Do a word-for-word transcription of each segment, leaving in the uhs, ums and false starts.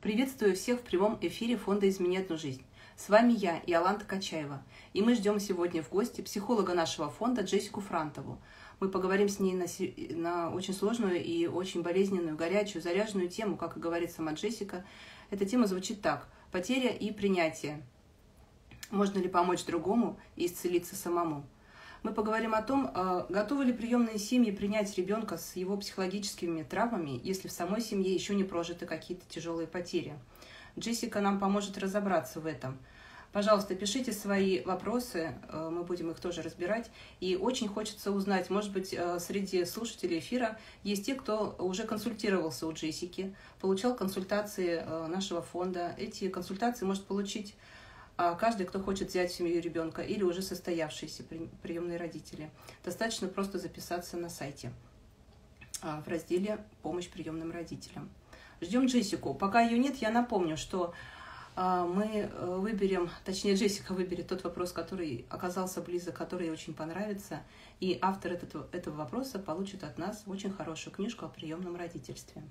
Приветствую всех в прямом эфире фонда «Измени одну жизнь». С вами я, Иоланта Качаева, и мы ждем сегодня в гости психолога нашего фонда Джессику Франтову. Мы поговорим с ней на, на очень сложную и очень болезненную, горячую, заряженную тему, как и говорит сама Джессика. Эта тема звучит так: потеря и принятие. Можно ли помочь другому и исцелиться самому? Мы поговорим о том, готовы ли приемные семьи принять ребенка с его психологическими травмами, если в самой семье еще не прожиты какие-то тяжелые потери. Джессика нам поможет разобраться в этом. Пожалуйста, пишите свои вопросы, мы будем их тоже разбирать. И очень хочется узнать, может быть, среди слушателей эфира есть те, кто уже консультировался у Джессики, получал консультации нашего фонда. Эти консультации может получить каждый, кто хочет взять в семью ребенка, или уже состоявшиеся приемные родители. Достаточно просто записаться на сайте в разделе «Помощь приемным родителям». Ждем Джессику. Пока ее нет, я напомню, что мы выберем, точнее Джессика выберет тот вопрос, который оказался близок, который ей очень понравится, и автор этого, этого вопроса получит от нас очень хорошую книжку о приемном родительстве.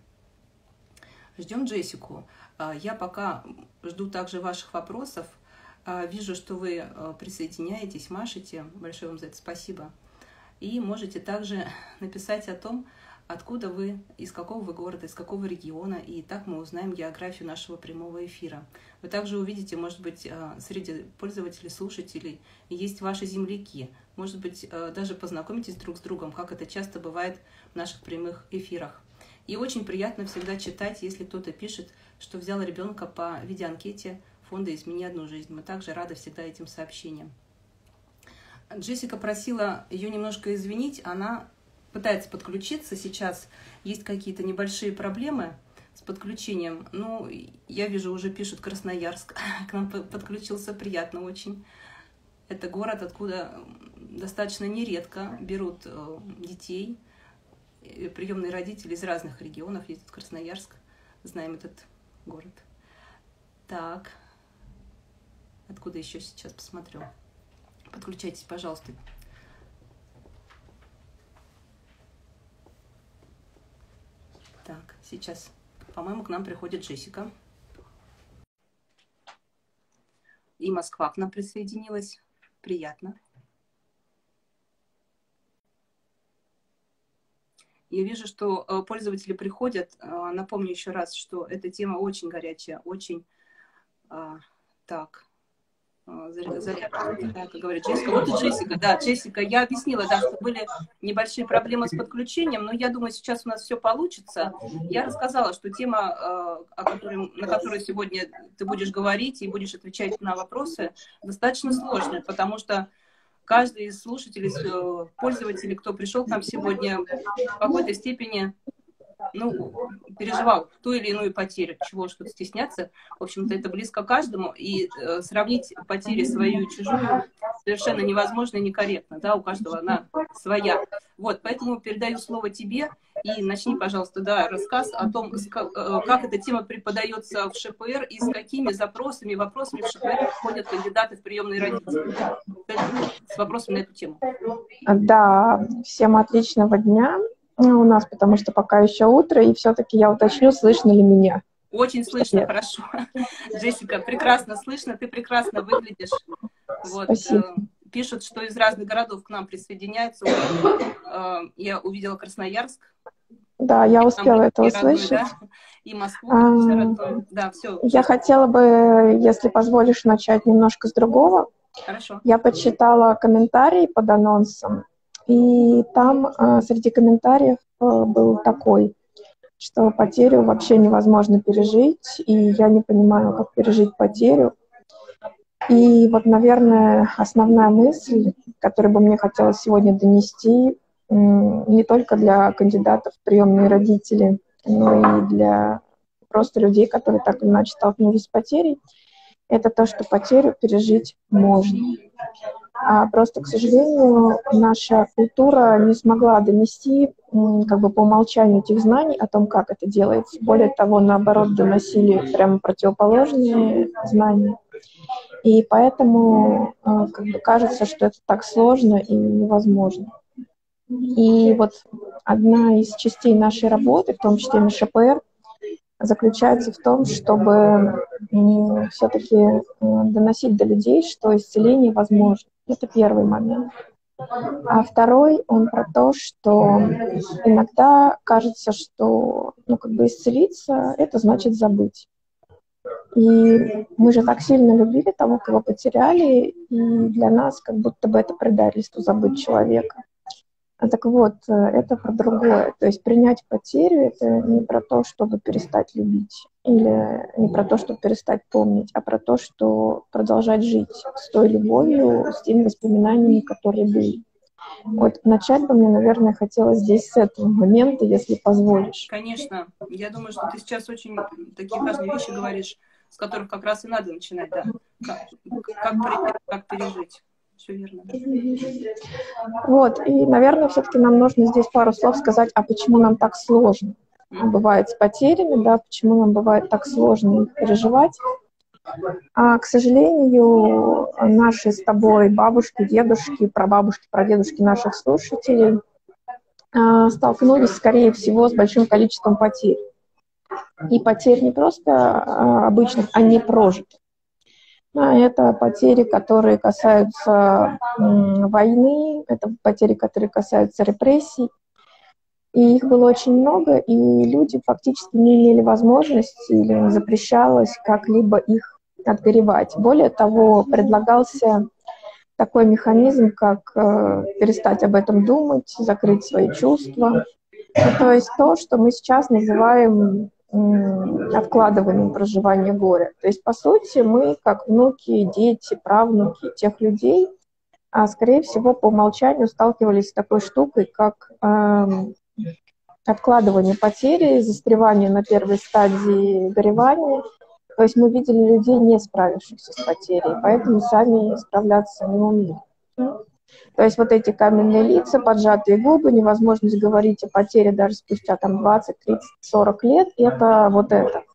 Ждем Джессику. Я пока жду также ваших вопросов. Вижу, что вы присоединяетесь, машете. Большое вам за это спасибо. И можете также написать о том, откуда вы, из какого вы города, из какого региона. И так мы узнаем географию нашего прямого эфира. Вы также увидите, может быть, среди пользователей, слушателей есть ваши земляки. Может быть, даже познакомитесь друг с другом, как это часто бывает в наших прямых эфирах. И очень приятно всегда читать, если кто-то пишет, что взял ребенка по видеоанкете фонда «Измени одну жизнь». Мы также рады всегда этим сообщениям. Джессика просила ее немножко извинить. Она пытается подключиться. Сейчас есть какие-то небольшие проблемы с подключением. Ну, я вижу, уже пишут Красноярск. К нам подключился, приятно очень. Это город, откуда достаточно нередко берут детей. Приемные родители из разных регионов ездят в Красноярск. Знаем этот город. Так. Откуда еще сейчас посмотрю? Подключайтесь, пожалуйста. Так, сейчас, по-моему, к нам приходит Джессика. И Москва к нам присоединилась. Приятно. Я вижу, что пользователи приходят. Напомню еще раз, что эта тема очень горячая, очень... Так... Зарядка, как говорит Джессика. Вот и Джессика, да, Джессика, я объяснила, да, что были небольшие проблемы с подключением, но я думаю, сейчас у нас все получится. Я рассказала, что тема, о которой, на которую сегодня ты будешь говорить и будешь отвечать на вопросы, достаточно сложная, потому что каждый из слушателей, пользователей, кто пришел к нам сегодня, в какой-то степени ну, переживал ту или иную потерю, чего что-то стесняться. В общем-то, это близко каждому, и э, сравнить потери свою и чужую совершенно невозможно и некорректно, да, у каждого она своя. Вот, поэтому передаю слово тебе, и начни, пожалуйста, да, рассказ о том, как эта тема преподается в ШПР и с какими запросами, вопросами в ШПР входят кандидаты в приемные родители. С вопросом на эту тему. Да, всем отличного дня у нас, потому что пока еще утро, и все-таки я уточню, слышно ли меня. Очень слышно, я... хорошо. Джессика, прекрасно слышно, ты прекрасно выглядишь. Вот, спасибо. Э, пишут, что из разных городов к нам присоединяются. Э, я увидела Красноярск. Да, я успела это и услышать. Родной, да? И Москву. А, да, все. Я хотела бы, если позволишь, начать немножко с другого. Хорошо. Я почитала комментарии под анонсом. И там э, среди комментариев э, был такой, что потерю вообще невозможно пережить, и я не понимаю, как пережить потерю. И вот, наверное, основная мысль, которую бы мне хотелось сегодня донести, э, не только для кандидатов в приемные родители, но и для просто людей, которые так или иначе столкнулись с потерей, это то, что потерю пережить можно. А просто, к сожалению, наша культура не смогла донести как бы по умолчанию этих знаний о том, как это делается. Более того, наоборот, доносили прямо противоположные знания. И поэтому как бы кажется, что это так сложно и невозможно. И вот одна из частей нашей работы, в том числе на ШПР, заключается в том, чтобы все-таки доносить до людей, что исцеление возможно. Это первый момент. А второй, он про то, что иногда кажется, что ну, как бы исцелиться — это значит забыть. И мы же так сильно любили того, кого потеряли, и для нас как будто бы это предательство — забыть человека. А так вот, это про другое. То есть принять потерю — это не про то, чтобы перестать любить, или не про то, чтобы перестать помнить, а про то, что продолжать жить с той любовью, с теми воспоминаниями, которые были. Вот начать бы мне, наверное, хотелось здесь с этого момента, если позволишь. Конечно. Я думаю, что ты сейчас очень такие важные вещи говоришь, с которых как раз и надо начинать, да. Как, как, принять, как пережить. Все верно. Да. Вот, и, наверное, все-таки нам нужно здесь пару слов сказать, а почему нам так сложно mm-hmm. бывает с потерями, да, почему нам бывает так сложно их переживать. А, к сожалению, наши с тобой бабушки, дедушки, прабабушки, прадедушки наших слушателей а, столкнулись, скорее всего, с большим количеством потерь. И потерь не просто а, обычных, а не прожитых. А, это потери, которые касаются м, войны, это потери, которые касаются репрессий. И их было очень много, и люди фактически не имели возможности или им запрещалось как-либо их отгоревать. Более того, предлагался такой механизм, как э, перестать об этом думать, закрыть свои чувства. Ну, то есть то, что мы сейчас называем м, откладыванием проживания горя. То есть, по сути, мы, как внуки, дети, правнуки тех людей, а, скорее всего, по умолчанию сталкивались с такой штукой, как э, откладывание потери, застревание на первой стадии горевания. То есть мы видели людей, не справившихся с потерей, поэтому сами справляться не умели. То есть вот эти каменные лица, поджатые губы, невозможность говорить о потере даже спустя там двадцать, тридцать, сорок лет, это вот это.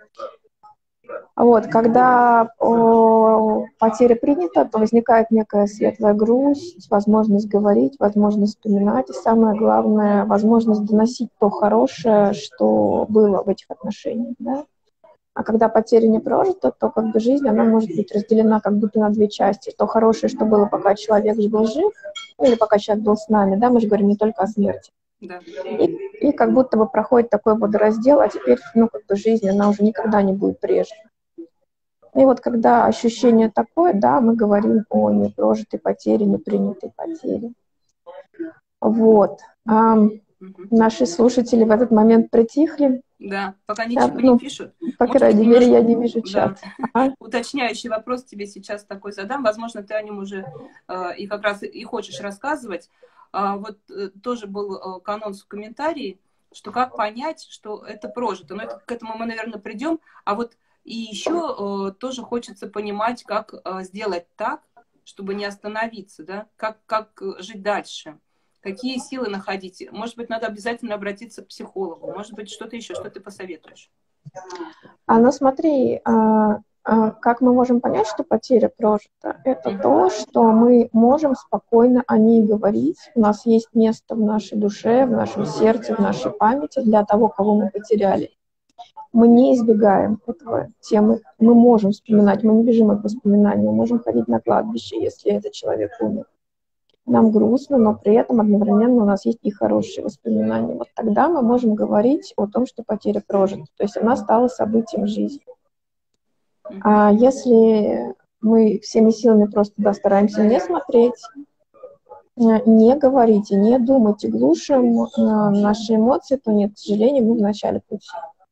Вот, когда о, потеря принята, то возникает некая светлая грусть, возможность говорить, возможность вспоминать, и самое главное, возможность доносить то хорошее, что было в этих отношениях, да? А когда потеря не прожита, то как бы жизнь, она может быть разделена как будто на две части. То хорошее, что было, пока человек был жив, или пока человек был с нами, да, мы же говорим не только о смерти. Да. И, и как будто бы проходит такой водораздел, а теперь, ну, как бы жизнь, она уже никогда не будет прежней. И вот когда ощущение такое, да, мы говорим о непрожитой потере, непринятой потере. Вот. А, наши слушатели в этот момент притихли. Да, пока ничего да, ну, не пишут. По крайней мере, я не вижу чат. Да. А? Уточняющий вопрос тебе сейчас такой задам. Возможно, ты о нем уже э, и как раз и хочешь рассказывать. А, вот э, тоже был э, анонс в комментарии, что как понять, что это прожито. Но это, к этому мы, наверное, придем. А вот и еще э, тоже хочется понимать, как э, сделать так, чтобы не остановиться, да? Как, как жить дальше. Какие силы находить? Может быть, надо обязательно обратиться к психологу. Может быть, что-то еще, что ты посоветуешь? А, ну смотри, а, а, как мы можем понять, что потеря прожита? Это mm-hmm. то, что мы можем спокойно о ней говорить. У нас есть место в нашей душе, в нашем сердце, в нашей памяти для того, кого мы потеряли. Мы не избегаем этого темы. Мы можем вспоминать, мы не бежим от воспоминаний, мы можем ходить на кладбище, если этот человек умер. Нам грустно, но при этом одновременно у нас есть и хорошие воспоминания. Вот тогда мы можем говорить о том, что потеря прожита. То есть она стала событием жизни. А если мы всеми силами просто да, стараемся не смотреть, не говорить и не думать, и глушим наши эмоции, то нет, к сожалению, мы в начале пути.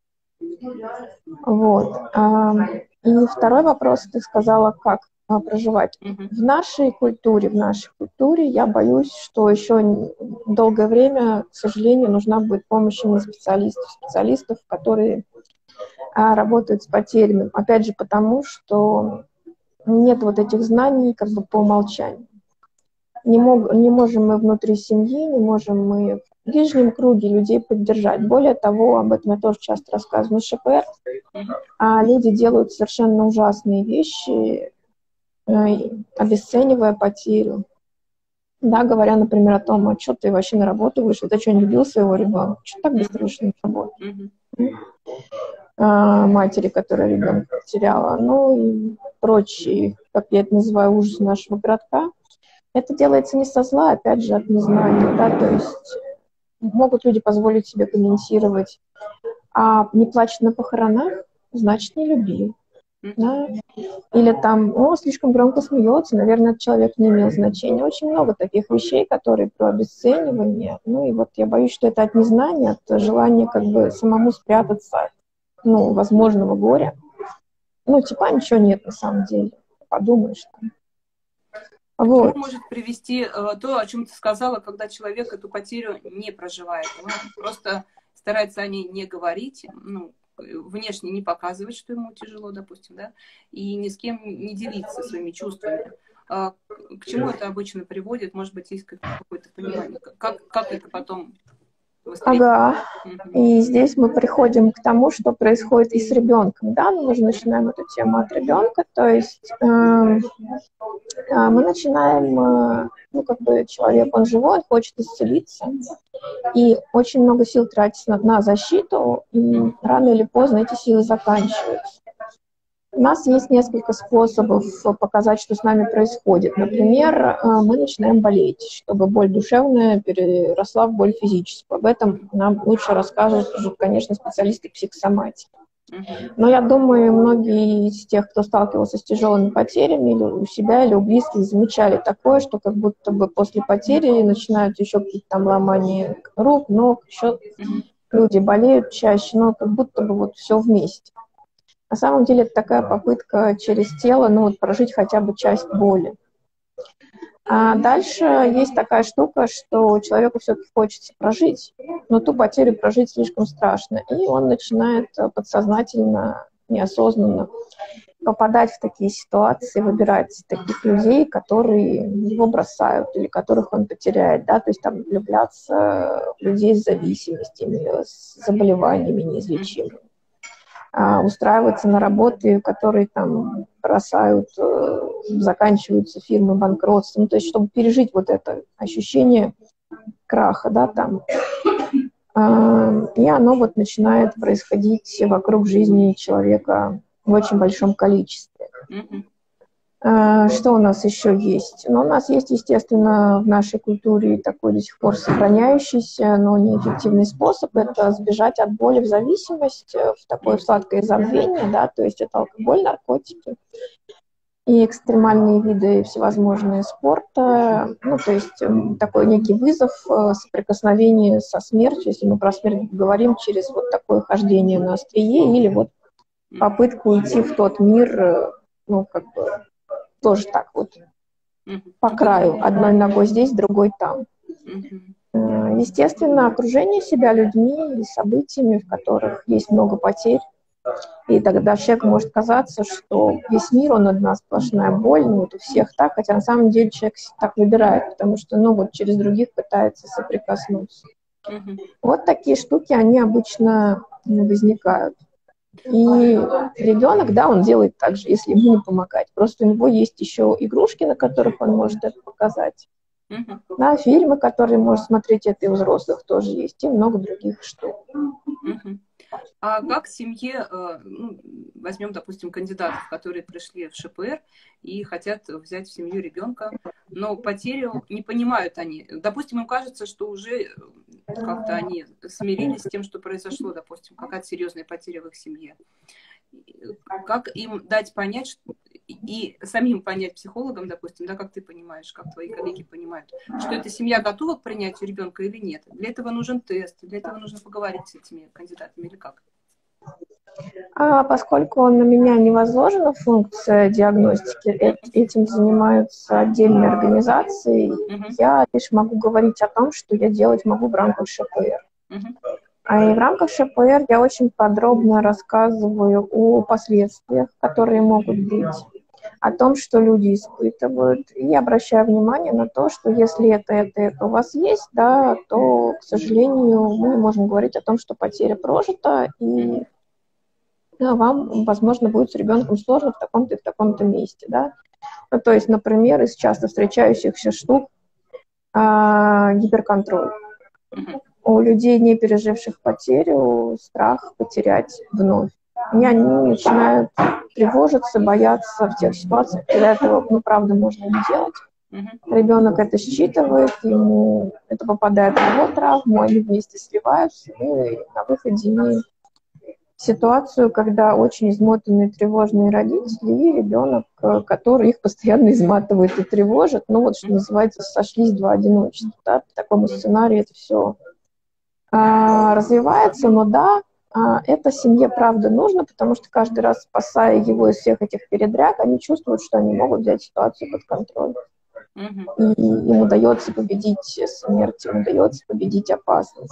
Вот. И второй вопрос, ты сказала, как проживать. Mm-hmm. В нашей культуре, в нашей культуре я боюсь, что еще долгое время, к сожалению, нужна будет помощь именно специалистов, специалистов, которые а, работают с потерями. Опять же, потому что нет вот этих знаний как бы по умолчанию. Не, мог, не можем мы внутри семьи, не можем мы в ближнем круге людей поддержать. Более того, об этом я тоже часто рассказываю, ШПР, а люди делают совершенно ужасные вещи, обесценивая потерю. Да, говоря, например, о том, а что ты вообще на работу вышел, ты что, не любил своего ребенка? Что так быстро вышел на работу? Mm-hmm. матери, которая ребенка потеряла, ну и прочие, как я это называю, ужасы нашего городка. Это делается не со зла, опять же, от незнания, да, то есть могут люди позволить себе комментировать, а не плачет на похоронах, значит, не любил. Да? Или там, о, слишком громко смеется, наверное, этот человек не имел значения. Очень много таких вещей, которые про обесценивание. Ну и вот я боюсь, что это от незнания, от желания как бы самому спрятаться от, ну, возможного горя. Ну, типа, ничего нет на самом деле. Подумаешь там. К Вот. чему может привести э, то, о чем ты сказала, когда человек эту потерю не проживает? Он просто старается о ней не говорить, ну, внешне не показывать, что ему тяжело, допустим, да, и ни с кем не делиться своими чувствами. А к чему это обычно приводит? Может быть, есть какое-то понимание? Как, как это потом воспринимать? Ага. И здесь мы приходим к тому, что происходит и с ребенком. Да, мы уже начинаем эту тему от ребенка, то есть э, э, мы начинаем, э, ну, как бы человек, он живой, он хочет исцелиться, и очень много сил тратится на, на защиту, и рано или поздно эти силы заканчиваются. У нас есть несколько способов показать, что с нами происходит. Например, мы начинаем болеть, чтобы боль душевная переросла в боль физическую. Об этом нам лучше расскажут, конечно, специалисты психосоматики. Но я думаю, многие из тех, кто сталкивался с тяжелыми потерями, или у себя, или у близких, замечали такое, что как будто бы после потери начинают еще какие-то там ломания рук, ног, еще люди болеют чаще, но как будто бы вот все вместе. На самом деле это такая попытка через тело, ну вот прожить хотя бы часть боли. А дальше есть такая штука, что человеку все-таки хочется прожить, но ту потерю прожить слишком страшно. И он начинает подсознательно, неосознанно попадать в такие ситуации, выбирать таких людей, которые его бросают или которых он потеряет, да, то есть там влюбляться в людей с зависимостями, с заболеваниями неизлечимыми. Устраиваться на работы, которые там бросают, заканчиваются фирмы банкротством, то есть чтобы пережить вот это ощущение краха, да, там. И оно вот начинает происходить вокруг жизни человека в очень большом количестве. Что у нас еще есть? Ну, у нас есть, естественно, в нашей культуре такой до сих пор сохраняющийся, но неэффективный способ – это сбежать от боли в зависимость, в такое сладкое забвение, да, то есть это алкоголь, наркотики и экстремальные виды всевозможные спорта, ну, то есть такой некий вызов, соприкосновение со смертью, если мы про смерть говорим, через вот такое хождение на острие или вот попытку уйти в тот мир, ну, как бы, тоже так вот, по краю, одной ногой здесь, другой там. Естественно, окружение себя людьми и событиями, в которых есть много потерь. И тогда человеку может казаться, что весь мир, он одна сплошная боль, ну вот у всех так, хотя на самом деле человек так выбирает, потому что, ну вот через других пытается соприкоснуться. Вот такие штуки, они обычно возникают. И ребенок, да, он делает так же, если ему не помогать. Просто у него есть еще игрушки, на которых он может это показать. Uh-huh. Да, фильмы, которые может смотреть, это и у взрослых тоже есть, и много других штук. Uh-huh. А как в семье, ну, возьмем, допустим, кандидатов, которые пришли в ШПР и хотят взять в семью ребенка, но потерю не понимают они. Допустим, им кажется, что уже как-то они смирились с тем, что произошло, допустим, какая-то серьезная потеря в их семье. Как им дать понять, что... и самим понять психологам, допустим, да, как ты понимаешь, как твои коллеги понимают, что эта семья готова к принятию ребенка или нет? Для этого нужен тест, для этого нужно поговорить с этими кандидатами или как? А поскольку на меня не возложена функция диагностики, этим занимаются отдельные организации, uh-huh. я лишь могу говорить о том, что я делать могу в рамках ШПР. Uh-huh. А и в рамках ШПР я очень подробно рассказываю о последствиях, которые могут быть, о том, что люди испытывают, и обращаю внимание на то, что если это, это, это у вас есть, да, то, к сожалению, мы не можем говорить о том, что потеря прожита, и да, вам, возможно, будет с ребенком сложно в таком-то и в таком-то месте, да. Ну, то есть, например, из часто встречающихся штук а, гиперконтроль. у людей, не переживших потерю, страх потерять вновь. И они начинают тревожиться, бояться в тех ситуациях, когда этого, ну, правда, можно не делать. Mm-hmm. Ребенок это считывает, ему это попадает в его травму, они вместе сливаются, и на выходе имеют ситуацию, когда очень измотанные, тревожные родители и ребенок, который их постоянно изматывает и тревожит, ну вот что называется, сошлись два одиночества. Да? По такому сценарию это все а, развивается, но да, а, это семье правда нужно, потому что каждый раз, спасая его из всех этих передряг, они чувствуют, что они могут взять ситуацию под контроль. Mm-hmm. И им удается победить смерть, им удается победить опасность.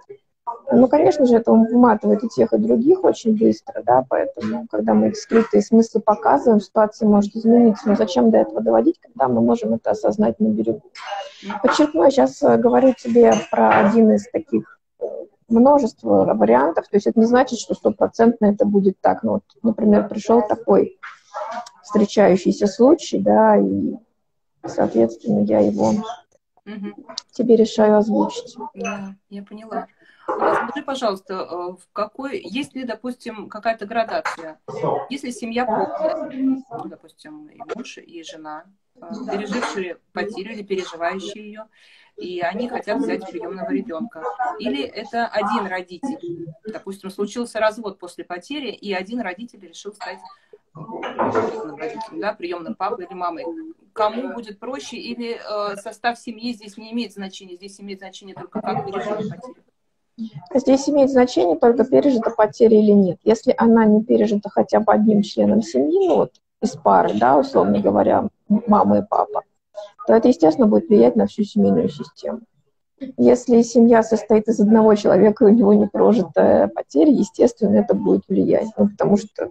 Ну, конечно же, это выматывает и тех, и других очень быстро, да, поэтому, когда мы их скрытые смыслы показываем, ситуация может измениться. Но зачем до этого доводить, когда мы можем это осознать на берегу? Подчеркну, я сейчас говорю тебе про один из таких множества вариантов, то есть это не значит, что стопроцентно это будет так. Ну, вот, например, пришел такой встречающийся случай, да, и, соответственно, я его угу. тебе решаю озвучить. Да, я поняла. Скажи, пожалуйста, в какой, есть ли, допустим, какая-то градация? Если семья полная, ну, допустим, и муж, и жена, пережившие потерю или переживающие ее, и они хотят взять приемного ребенка. Или это один родитель, допустим, случился развод после потери, и один родитель решил стать приемным родителем, да, приемным папой или мамой. Кому будет проще, или э, состав семьи здесь не имеет значения, здесь имеет значение только как пережили потерю? Здесь имеет значение только пережита потеря или нет. Если она не пережита хотя бы одним членом семьи, ну вот из пары, да, условно говоря, мама и папа, то это, естественно, будет влиять на всю семейную систему. Если семья состоит из одного человека, и у него не прожита потеря, естественно, это будет влиять. Ну, потому что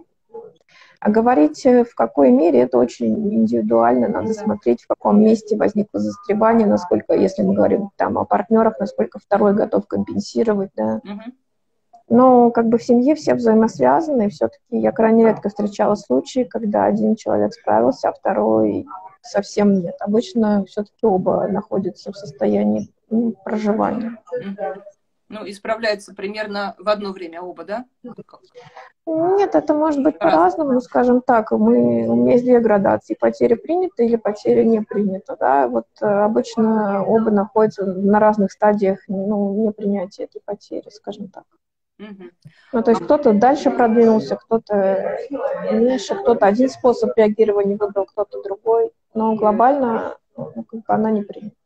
А говорить в какой мере, это очень индивидуально, надо смотреть, в каком месте возникло застревание, насколько, если мы говорим там о партнерах, насколько второй готов компенсировать, да. Uh-huh. Но как бы в семье все взаимосвязаны, и все-таки я крайне редко встречала случаи, когда один человек справился, а второй совсем нет. Обычно все-таки оба находятся в состоянии ну, проживания. Uh-huh. Ну, исправляются примерно в одно время оба, да? Нет, это может быть по-разному, но, скажем так, мы, у меня есть две градации, потеря принята или потеря не принята, да, вот обычно оба находятся на разных стадиях, ну, непринятия этой потери, скажем так. Mm-hmm. Ну, то есть кто-то дальше продвинулся, кто-то меньше, кто-то один способ реагирования выбрал, кто-то другой, но глобально ну, как бы она не принята.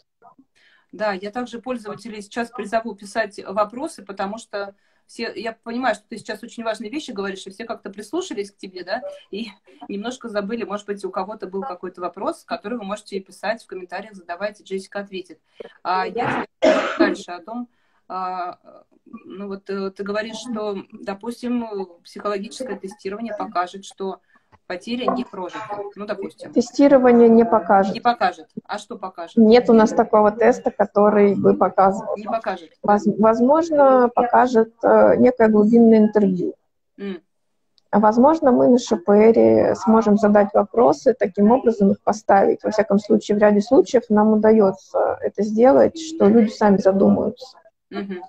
Да, я также пользователей сейчас призову писать вопросы, потому что все, я понимаю, что ты сейчас очень важные вещи говоришь, и все как-то прислушались к тебе, да, и немножко забыли, может быть, у кого-то был какой-то вопрос, который вы можете писать в комментариях, задавайте, Джессика ответит. А я тебе дальше о том, а, ну вот ты говоришь, что, допустим, психологическое тестирование покажет, что потеря не прожита. Ну, допустим. Тестирование не покажет. Не покажет. А что покажет? Нет у нас такого теста, который бы показывал. Не покажет. Возможно, покажет э, некое глубинное интервью. Mm. Возможно, мы на ШПРе сможем задать вопросы, таким образом их поставить. Во всяком случае, в ряде случаев нам удается это сделать, что люди сами задумаются. Mm-hmm.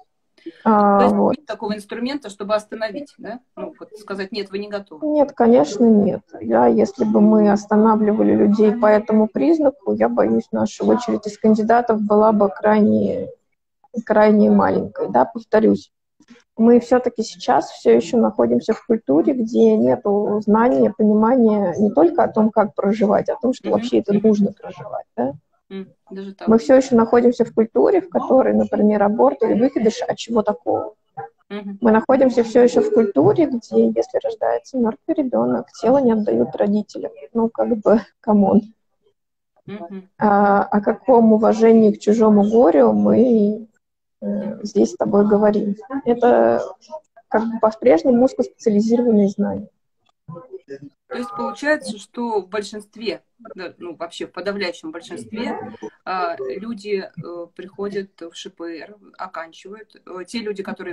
А, То есть вот. нет такого инструмента, чтобы остановить, да? Ну, вот сказать, нет, вы не готовы. Нет, конечно, нет. Я, если бы мы останавливали людей по этому признаку, я боюсь, наша очередь из кандидатов была бы крайне, крайне маленькой. Да, повторюсь, мы все-таки сейчас все еще находимся в культуре, где нет знания, понимания не только о том, как проживать, а о том, что mm-hmm. вообще это нужно проживать, да? Даже так. Мы все еще находимся в культуре, в которой, например, аборт или выкидыш, а чего такого? Uh-huh. Мы находимся все еще в культуре, где, если рождается мертвый ребенок, тело не отдают родителям. Ну, как бы, камон. Uh-huh. А, о каком уважении к чужому горю мы э, здесь с тобой говорим? Это как бы по-прежнему узкоспециализированные знания. То есть получается, что в большинстве, ну вообще в подавляющем большинстве люди приходят в ШПР, оканчивают. Те люди, которые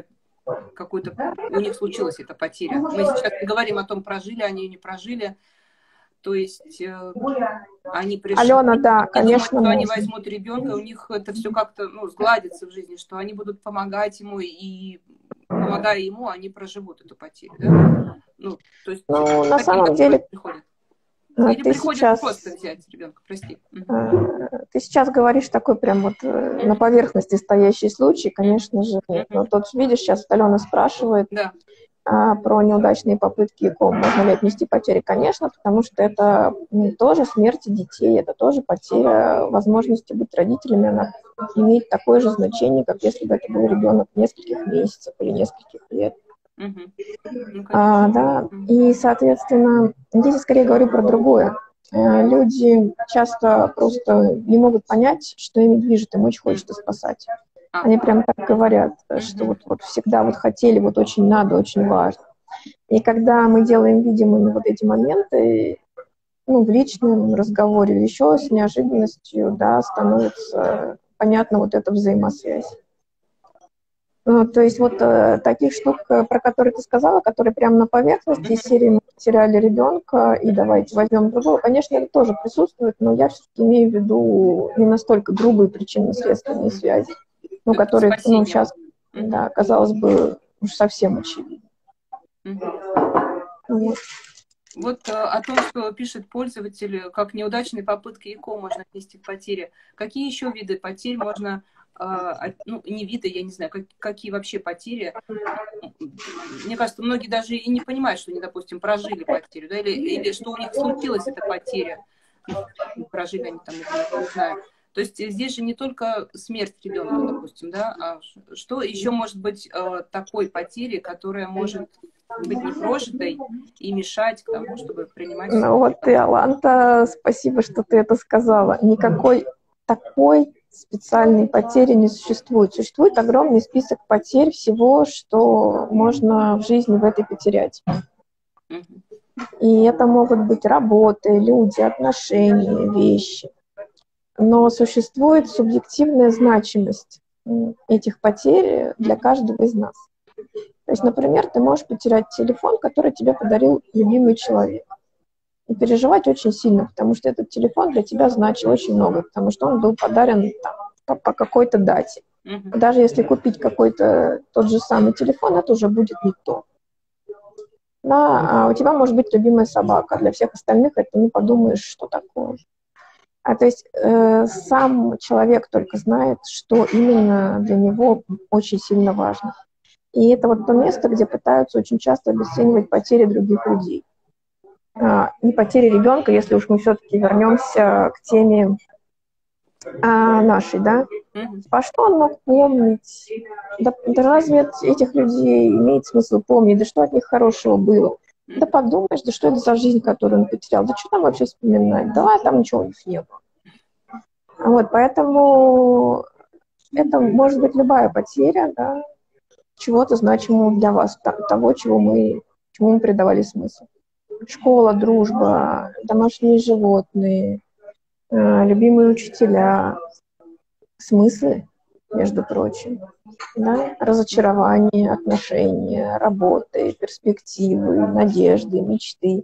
какую-то, у них случилась эта потеря. Мы сейчас не говорим о том, прожили они или не прожили, То есть э, они пришли, Алена, да, и конечно, думают, что они можно. возьмут ребенка, у них это все как-то ну, сгладится в жизни, что они будут помогать ему, и помогая ему, они проживут эту потерю. Да? Ну, то есть Ну, на таким самом деле, приходят. э, Или ты приходят сейчас, просто взять ребенка, прости. э, ты сейчас говоришь такой прям вот э, на поверхности стоящий случай, конечно же, нет. Но тут, видишь, сейчас Алена спрашивает, Да. а, про неудачные попытки ЭКО. Можно ли отнести потери? Конечно, потому что это ну, тоже смерть детей, это тоже потеря возможности быть родителями. Она имеет такое же значение, как если бы это был ребенок нескольких месяцев или нескольких лет. Угу. Ну, а, да. И, соответственно, здесь я скорее говорю про другое. Люди часто просто не могут понять, что ими движет, им очень хочется спасать. Они прям так говорят, что вот, вот всегда вот хотели, вот очень надо, очень важно. И когда мы делаем видимыми вот эти моменты, ну, в личном разговоре или еще с неожиданностью, да, становится понятна вот эта взаимосвязь. Ну, то есть вот э, таких штук, про которые ты сказала, которые прямо на поверхности из серии «Мы потеряли ребенка, и давайте возьмем другого», конечно, это тоже присутствует, но я все-таки имею в виду не настолько грубые причинно-следственные связи, ну, которые, ну, сейчас, mm-hmm. да, казалось бы, уж совсем очевидно. Mm-hmm. Вот. Вот а, о том, что пишет пользователь, как неудачные попытки ЭКО можно отнести к потере. Какие еще виды потерь можно, а, ну, не виды, я не знаю, как, какие вообще потери. Мне кажется, многие даже и не понимают, что они, допустим, прожили потерю, да, или, или что у них случилась эта потеря. Прожили они там, не знаю. То есть здесь же не только смерть ребенка, допустим, да, а что еще может быть э, такой потери, которая может быть непрожитой и мешать к тому, чтобы принимать... Ну вот ты, Аланта, спасибо, что ты это сказала. Никакой такой специальной потери не существует. Существует огромный список потерь всего, что можно в жизни в этой потерять. И это могут быть работы, люди, отношения, вещи. Но существует субъективная значимость этих потерь для каждого из нас. То есть, например, ты можешь потерять телефон, который тебе подарил любимый человек. И переживать очень сильно, потому что этот телефон для тебя значил очень много, потому что он был подарен там, по, по какой-то дате. Mm-hmm. Даже если купить какой-то тот же самый телефон, это уже будет не то. Да, а у тебя может быть любимая собака, для всех остальных это не подумаешь, что такое. А то есть э, сам человек только знает, что именно для него очень сильно важно. И это вот то место, где пытаются очень часто обесценивать потери других людей. А, не потери ребенка, если уж мы все-таки вернемся к теме а, нашей, да. Mm-hmm. А что он мог помнить? Да, да разве этих людей имеет смысл помнить? Да что от них хорошего было? Да подумаешь, да что это за жизнь, которую он потерял? Да что там вообще вспоминать? Да, там ничего у них не было. Вот, поэтому это может быть любая потеря, да, чего-то значимого для вас, того, чего мы, чему мы придавали смысл. Школа, дружба, домашние животные, любимые учителя, смыслы, между прочим, да? Разочарование, отношения, работы, перспективы, надежды, мечты.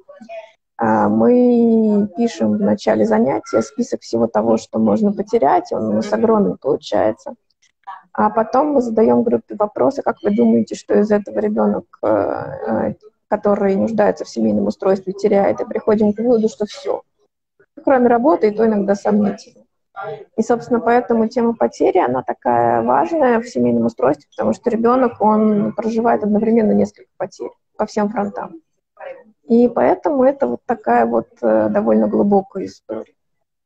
Мы пишем в начале занятия список всего того, что можно потерять, он у нас огромный получается. А потом мы задаем группе вопросы, как вы думаете, что из этого ребенок, который нуждается в семейном устройстве, теряет, и приходим к выводу, что все. Кроме работы, и то иногда сомнительно. И, собственно, поэтому тема потери, она такая важная в семейном устройстве, потому что ребенок, он проживает одновременно несколько потерь по всем фронтам. И поэтому это вот такая вот довольно глубокая история.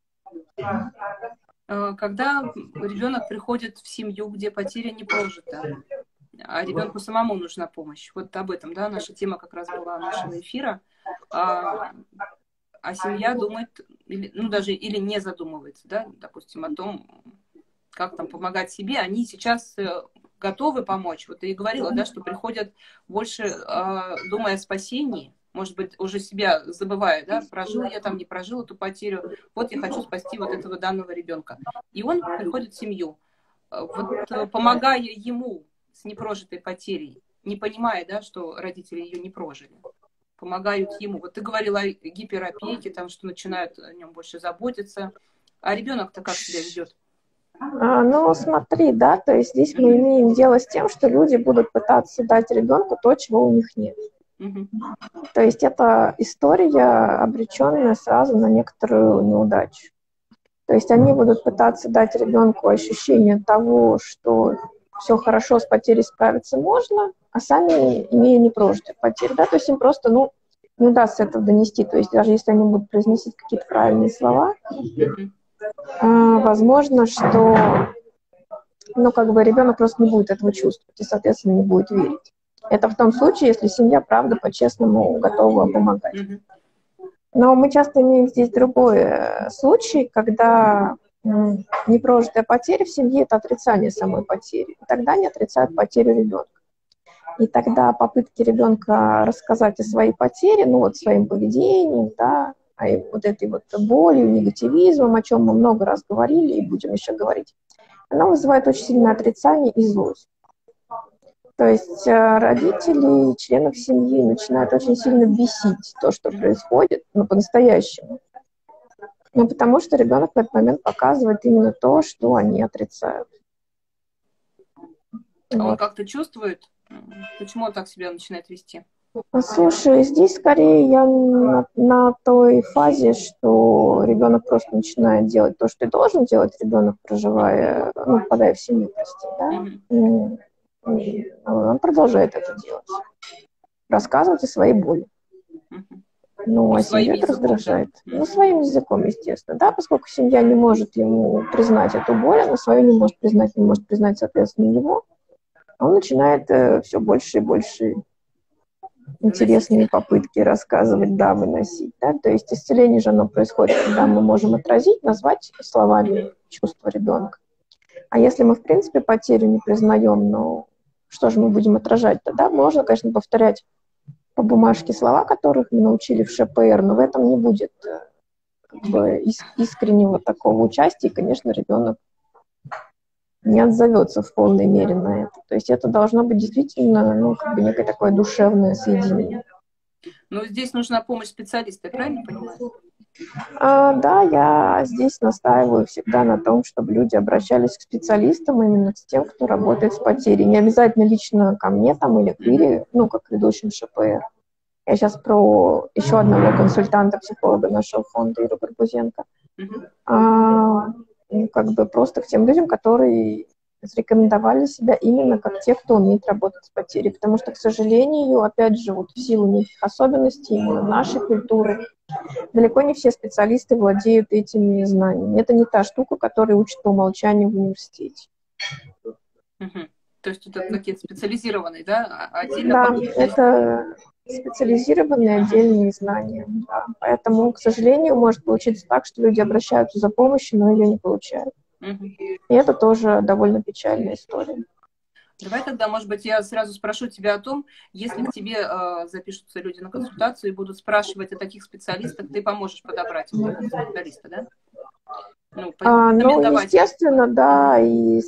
Когда ребенок приходит в семью, где потеря не прожита, а ребенку самому нужна помощь. Вот об этом, да, наша тема как раз была нашего эфира. А, а семья думает, или, ну даже или не задумывается, да, допустим, о том, как там помогать себе. Они сейчас готовы помочь. Вот ты и говорила, да, что приходят больше, э, думая о спасении, может быть, уже себя забывая, да, прожил я там, не прожил эту потерю, вот я хочу спасти вот этого данного ребенка. И он приходит в семью, вот, помогая ему с непрожитой потерей, не понимая, да, что родители ее не прожили. помогают ему. Вот ты говорила о гиперопеке, там, что начинают о нем больше заботиться. А ребенок-то как себя ведет? А, ну, смотри, да, то есть здесь мы имеем дело с тем, что люди будут пытаться дать ребенку то, чего у них нет. Угу. То есть это история, обреченная сразу на некоторую неудачу. То есть они будут пытаться дать ребенку ощущение того, что все хорошо, с потерей справиться можно, а сами, имея непрожитую потерю, да, то есть им просто, ну, не удастся этого донести. То есть даже если они будут произносить какие-то правильные слова, Угу. возможно, что, ну, как бы ребенок просто не будет этого чувствовать и, соответственно, не будет верить. Это в том случае, если семья, правда, по-честному готова помогать. Угу. Но мы часто имеем здесь другой случай, когда непрожитая потеря в семье – это отрицание самой потери. И тогда они отрицают потерю ребенка. И тогда попытки ребенка рассказать о своей потере, ну вот своим поведением, да, а вот этой вот болью, негативизмом, о чем мы много раз говорили и будем еще говорить, она вызывает очень сильное отрицание и злость. То есть родители, членов семьи начинают очень сильно бесить то, что происходит, ну, по-настоящему. Ну, потому что ребенок в этот момент показывает именно то, что они отрицают. А вот. Он как-то чувствует, почему он так себя начинает вести? Слушай, здесь скорее я на, на той фазе, что ребенок просто начинает делать то, что и должен делать ребенок, проживая, ну, попадая в семью, прости, да? Mm-hmm. Он продолжает это делать. Рассказывать о своей боли. Mm-hmm. Ну, а семью это раздражает. Да? Ну, своим языком, естественно, да, поскольку семья не может ему признать эту боль, она свою не может признать, не может признать, соответственно, его, он начинает э, все больше и больше интересные попытки рассказывать, да, выносить, да, то есть исцеление же оно происходит, когда мы можем отразить, назвать словами чувства ребенка. А если мы, в принципе, потерю не признаем, ну, что же мы будем отражать-то, да, можно, конечно, повторять по бумажке слова, которых мы научили в ШПР, но в этом не будет как бы искреннего такого участия, и, конечно, ребенок не отзовется в полной мере на это. То есть это должно быть действительно, ну, как бы некое такое душевное соединение. Но здесь нужна помощь специалиста, я правильно понимаю? А, да, я здесь настаиваю всегда на том, чтобы люди обращались к специалистам, именно к тем, кто работает с потерей. Не обязательно лично ко мне там или к Ире, ну, как к ведущим ШПР. Я сейчас про еще одного консультанта, психолога нашего фонда, Иру Барбузенко. Mm-hmm. А, ну, как бы просто к тем людям, которые зарекомендовали себя именно как те, кто умеет работать с потерей. Потому что, к сожалению, опять же, вот в силу неких особенностей именно нашей культуры, далеко не все специалисты владеют этими знаниями. Это не та штука, которая учат по умолчанию в университете. Mm-hmm. То есть это какие-то специализированные, да? Отдельно да, по... это специализированные отдельные знания. Да. Поэтому, к сожалению, может получиться так, что люди обращаются за помощью, но ее не получают. Mm-hmm. И это тоже довольно печальная история. Давай тогда, может быть, я сразу спрошу тебя о том, если к тебе э, запишутся люди на консультацию и будут спрашивать о таких специалистах, ты поможешь подобрать им такого специалиста, да? Ну, а, ну естественно, да, и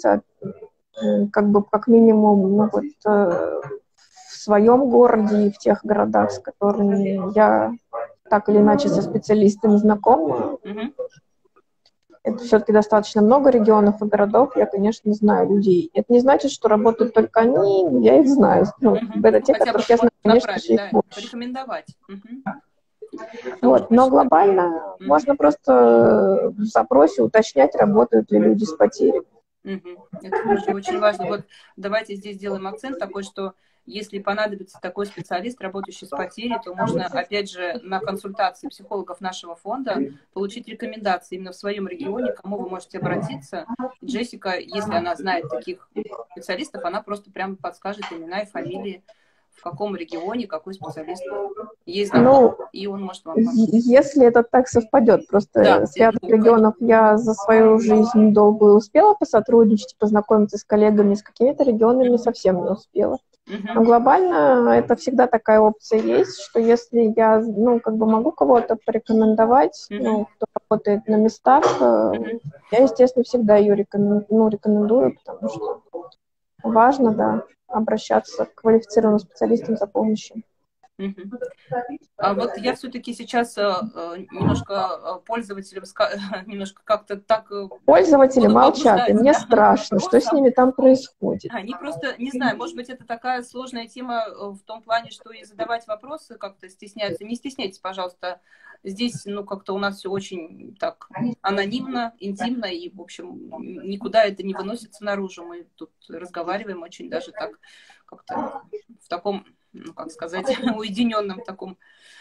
как бы как минимум ну, вот, э, в своем городе и в тех городах, с которыми я так или иначе со специалистами знакома. Mm-hmm. Это все-таки достаточно много регионов и городов, я, конечно, знаю людей. Это не значит, что работают только они, я их знаю. Ну, mm-hmm. Это те, Хотя которых я знаю, конечно же, их да, больше. порекомендовать. Mm-hmm. Вот, но глобально mm-hmm. можно просто в запросе уточнять, работают ли люди с потерей. Mm-hmm. Это тоже очень важно. Вот давайте здесь сделаем акцент такой, что если понадобится такой специалист, работающий с потерей, то можно, опять же, на консультации психологов нашего фонда получить рекомендации именно в своем регионе, к кому вы можете обратиться. И Джессика, если она знает таких специалистов, она просто прямо подскажет имена и фамилии, в каком регионе какой специалист есть, ну, и он может вам помочь. Если это так совпадет, просто да, с рядом ну, регионов я за свою жизнь долгую успела посотрудничать, познакомиться с коллегами, с какими-то регионами совсем не успела. Uh-huh. Но глобально это всегда такая опция есть, что если я, ну, как бы могу кого-то порекомендовать, uh-huh. ну, кто работает на местах, uh-huh. я, естественно, всегда ее рекомен... ну, рекомендую, потому что важно, да, обращаться к квалифицированным специалистам за помощью. Мгм. А вот я все-таки сейчас э, э, немножко э, пользователям ска- немножко как-то так э, Пользователи буду молчат, и побуждать, мне да, страшно, что с вопросом. ними там происходит. Они просто, не знаю, может быть, это такая сложная тема э, в том плане, что и задавать вопросы как-то стесняются. Не стесняйтесь, пожалуйста. Здесь, ну, как-то у нас все очень так анонимно, интимно, и, в общем, никуда это не выносится наружу. Мы тут разговариваем очень даже так, как-то в таком, ну, как сказать, уединенном таком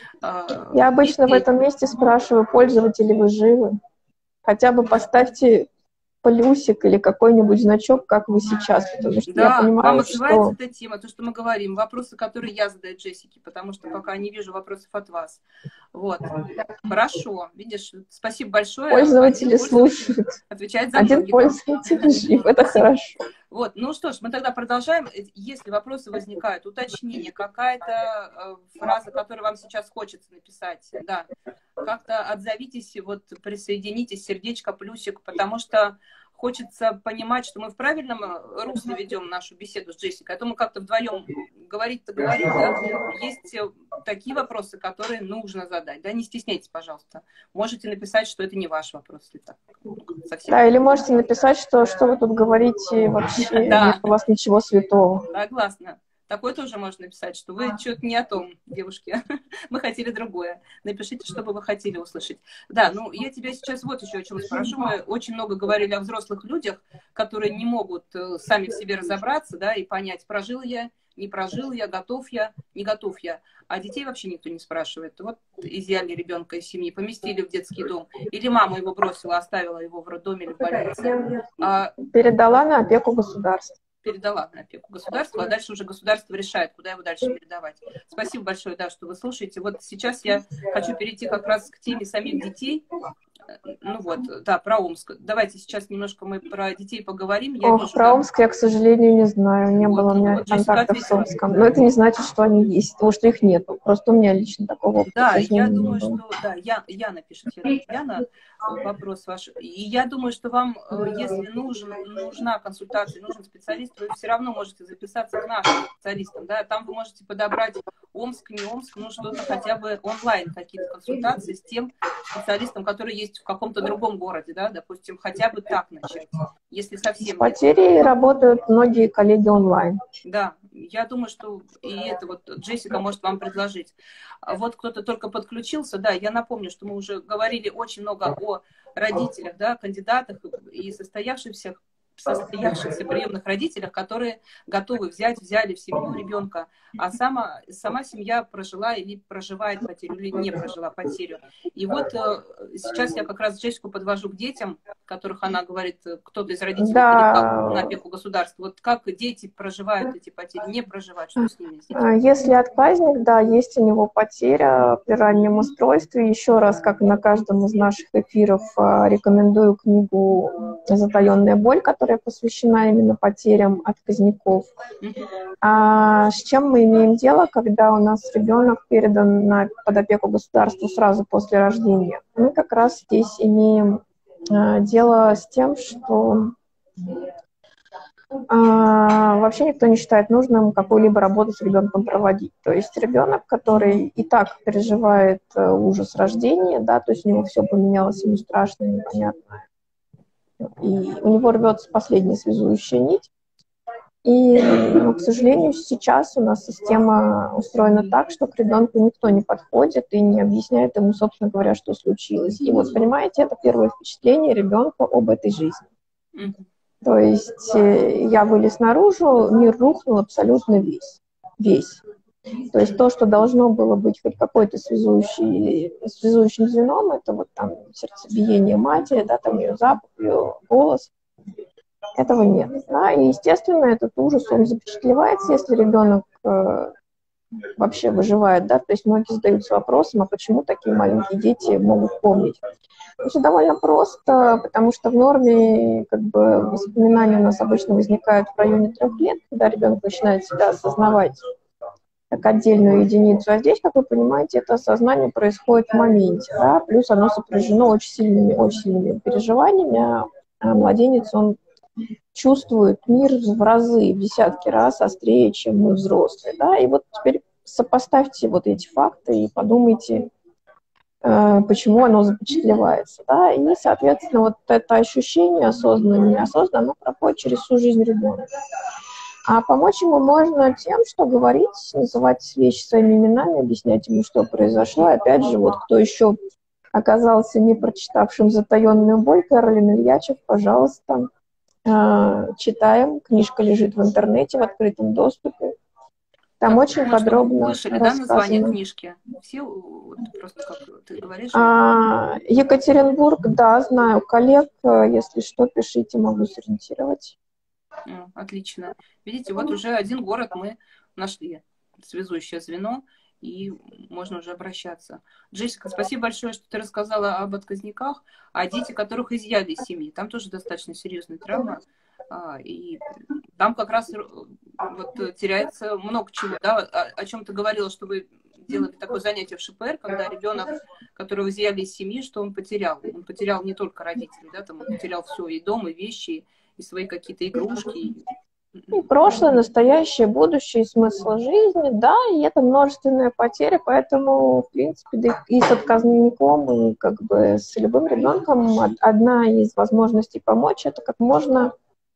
э, Я обычно в месте. этом месте спрашиваю, пользователи, вы живы? Хотя бы поставьте плюсик или какой-нибудь значок, как вы сейчас, потому что я Да, вам понимаю, отзывается что эта тема, то, что мы говорим, вопросы, которые я задаю Джессике, потому что пока не вижу вопросов от вас. Вот. Хорошо. Видишь, спасибо большое. Один пользователи пользователь слушают. отвечает за Один многих. пользователь жив, это Спасибо. хорошо. Вот, ну что ж, мы тогда продолжаем. Если вопросы возникают, уточнение, какая-то э, фраза, которую вам сейчас хочется написать, да, как-то отзовитесь, вот присоединитесь, сердечко, плюсик, потому что хочется понимать, что мы в правильном э, русле ведем нашу беседу с Джессикой, а то мы как-то вдвоем говорить-то говорить, да. Есть э, такие вопросы, которые нужно задать, да, не стесняйтесь, пожалуйста. Можете написать, что это не ваш вопрос, если так совсем. Да, или можете написать, что что вы тут говорите, вообще Да. нет у вас ничего святого. Согласна. Такое тоже можно написать, что вы что-то не о том, девушки. Мы хотели другое. Напишите, что бы вы хотели услышать. Да, ну я тебя сейчас вот еще о чем спрошу. Мы очень много говорили о взрослых людях, которые не могут э, сами в себе разобраться, да, и понять, прожил я, не прожил я, готов я, не готов я. А детей вообще никто не спрашивает. Вот изъяли ребенка из семьи, поместили в детский дом. Или мама его бросила, оставила его в роддоме или в больнице. А Передала на опеку государства. передала на опеку государства, а дальше уже государство решает, куда его дальше передавать. Спасибо большое, да, что вы слушаете. Вот сейчас я хочу перейти как раз к теме самих детей. Ну вот, да, про Омск. Давайте сейчас немножко мы про детей поговорим. Я Ох, вижу, про да, Омск я, к сожалению, не знаю. Не вот, было у меня вот Джессика контактов с ответила. Омском. Но это не значит, что они есть, потому что их нету. Просто у меня лично такого опыта, Да, к я сожалению, не думаю, было. что, да, я, Яна пишет, Яна, вопрос ваш. И я думаю, что вам, если нужен, нужна консультация, нужен специалист, вы все равно можете записаться к нашим специалистам, да, там вы можете подобрать Омск, не Омск, ну что-то хотя бы онлайн, какие-то консультации с тем специалистом, который есть в каком-то другом городе, да, допустим, хотя бы так начать, если С совсем нет. потерей работают многие коллеги онлайн. Да, я думаю, что и это вот Джессика может вам предложить. А вот кто-то только подключился, да, я напомню, что мы уже говорили очень много о родителях, да, кандидатах и состоявшихся, состоявшихся приемных родителях, которые готовы взять, взяли в семью ребенка, а сама, сама семья прожила или проживает потерю, или не прожила потерю. И вот э, сейчас я как раз Джессику подвожу к детям, которых она говорит, кто-то из родителей передал на Да, опеку государства. Вот как дети проживают эти потери, не проживают, что с ними? С а, детьми? если отказник, да, есть у него потеря при раннем устройстве. Еще раз, как на каждом из наших эфиров, а, рекомендую книгу «Затаенная боль», которая посвящена именно потерям отказников. Мгм. А с чем мы имеем дело, когда у нас ребенок передан на, под опеку государству сразу после рождения? Мы как раз здесь имеем а, дело с тем, что а, вообще никто не считает нужным какую-либо работу с ребенком проводить. То есть ребенок, который и так переживает э, ужас рождения, да, то есть у него все поменялось, ему страшно, непонятно, и у него рвется последняя связующая нить. И, ну, к сожалению, сейчас у нас система устроена так, что к ребенку никто не подходит и не объясняет ему, собственно говоря, что случилось. И вот, понимаете, это первое впечатление ребенка об этой жизни. Мгм. То есть э, я вылез наружу, мир рухнул абсолютно весь. Весь. То есть то, что должно было быть хоть какой-то связующий, связующим звеном, это вот там сердцебиение матери, да, там ее запах, ее голос, этого нет. Да? И, естественно, этот ужас, он запечатлевается, если ребенок э, вообще выживает, да, то есть многие задаются вопросом, а почему такие маленькие дети могут помнить? Все довольно просто, потому что в норме как бы воспоминания у нас обычно возникают в районе трех лет, когда ребенок начинает себя осознавать как отдельную единицу. А здесь, как вы понимаете, это осознание происходит в моменте, да, плюс оно сопряжено очень сильными, очень сильными переживаниями, а младенец, он чувствует мир в разы, в десятки раз острее, чем мы взрослые, да, и вот теперь сопоставьте вот эти факты и подумайте, почему оно запечатлевается, да, и, соответственно, вот это ощущение, осознанно, неосознанно, оно проходит через всю жизнь ребенка. А помочь ему можно тем, что говорить, называть вещи своими именами, объяснять ему, что произошло. И опять же, вот кто еще оказался не прочитавшим «Затаенную боль», Каролин Ильячев, пожалуйста, читаем. Книжка лежит в интернете в открытом доступе. Там как очень подробно слышали, да, название книжки? Все, вот, просто как ты говоришь? А, Екатеринбург, да, знаю коллег. Если что, пишите, могу сориентировать. Отлично. Видите, вот уже один город мы нашли, связующее звено, и можно уже обращаться. Джессика, спасибо большое, что ты рассказала об отказниках, о детях, которых изъяли из семьи. Там тоже достаточно серьезная травма. И там как раз вот теряется много чего, да, о, о чем ты говорила, что вы делали такое занятие в ШПР, когда ребенок, которого изъяли из семьи, что он потерял. Он потерял не только родителей, да, там он потерял все, и дом, и вещи, и свои какие-то игрушки. И прошлое, настоящее, будущее, смысл жизни, да, и это множественная потеря, поэтому, в принципе, да и с отказником, и как бы с любым ребенком одна из возможностей помочь, это как можно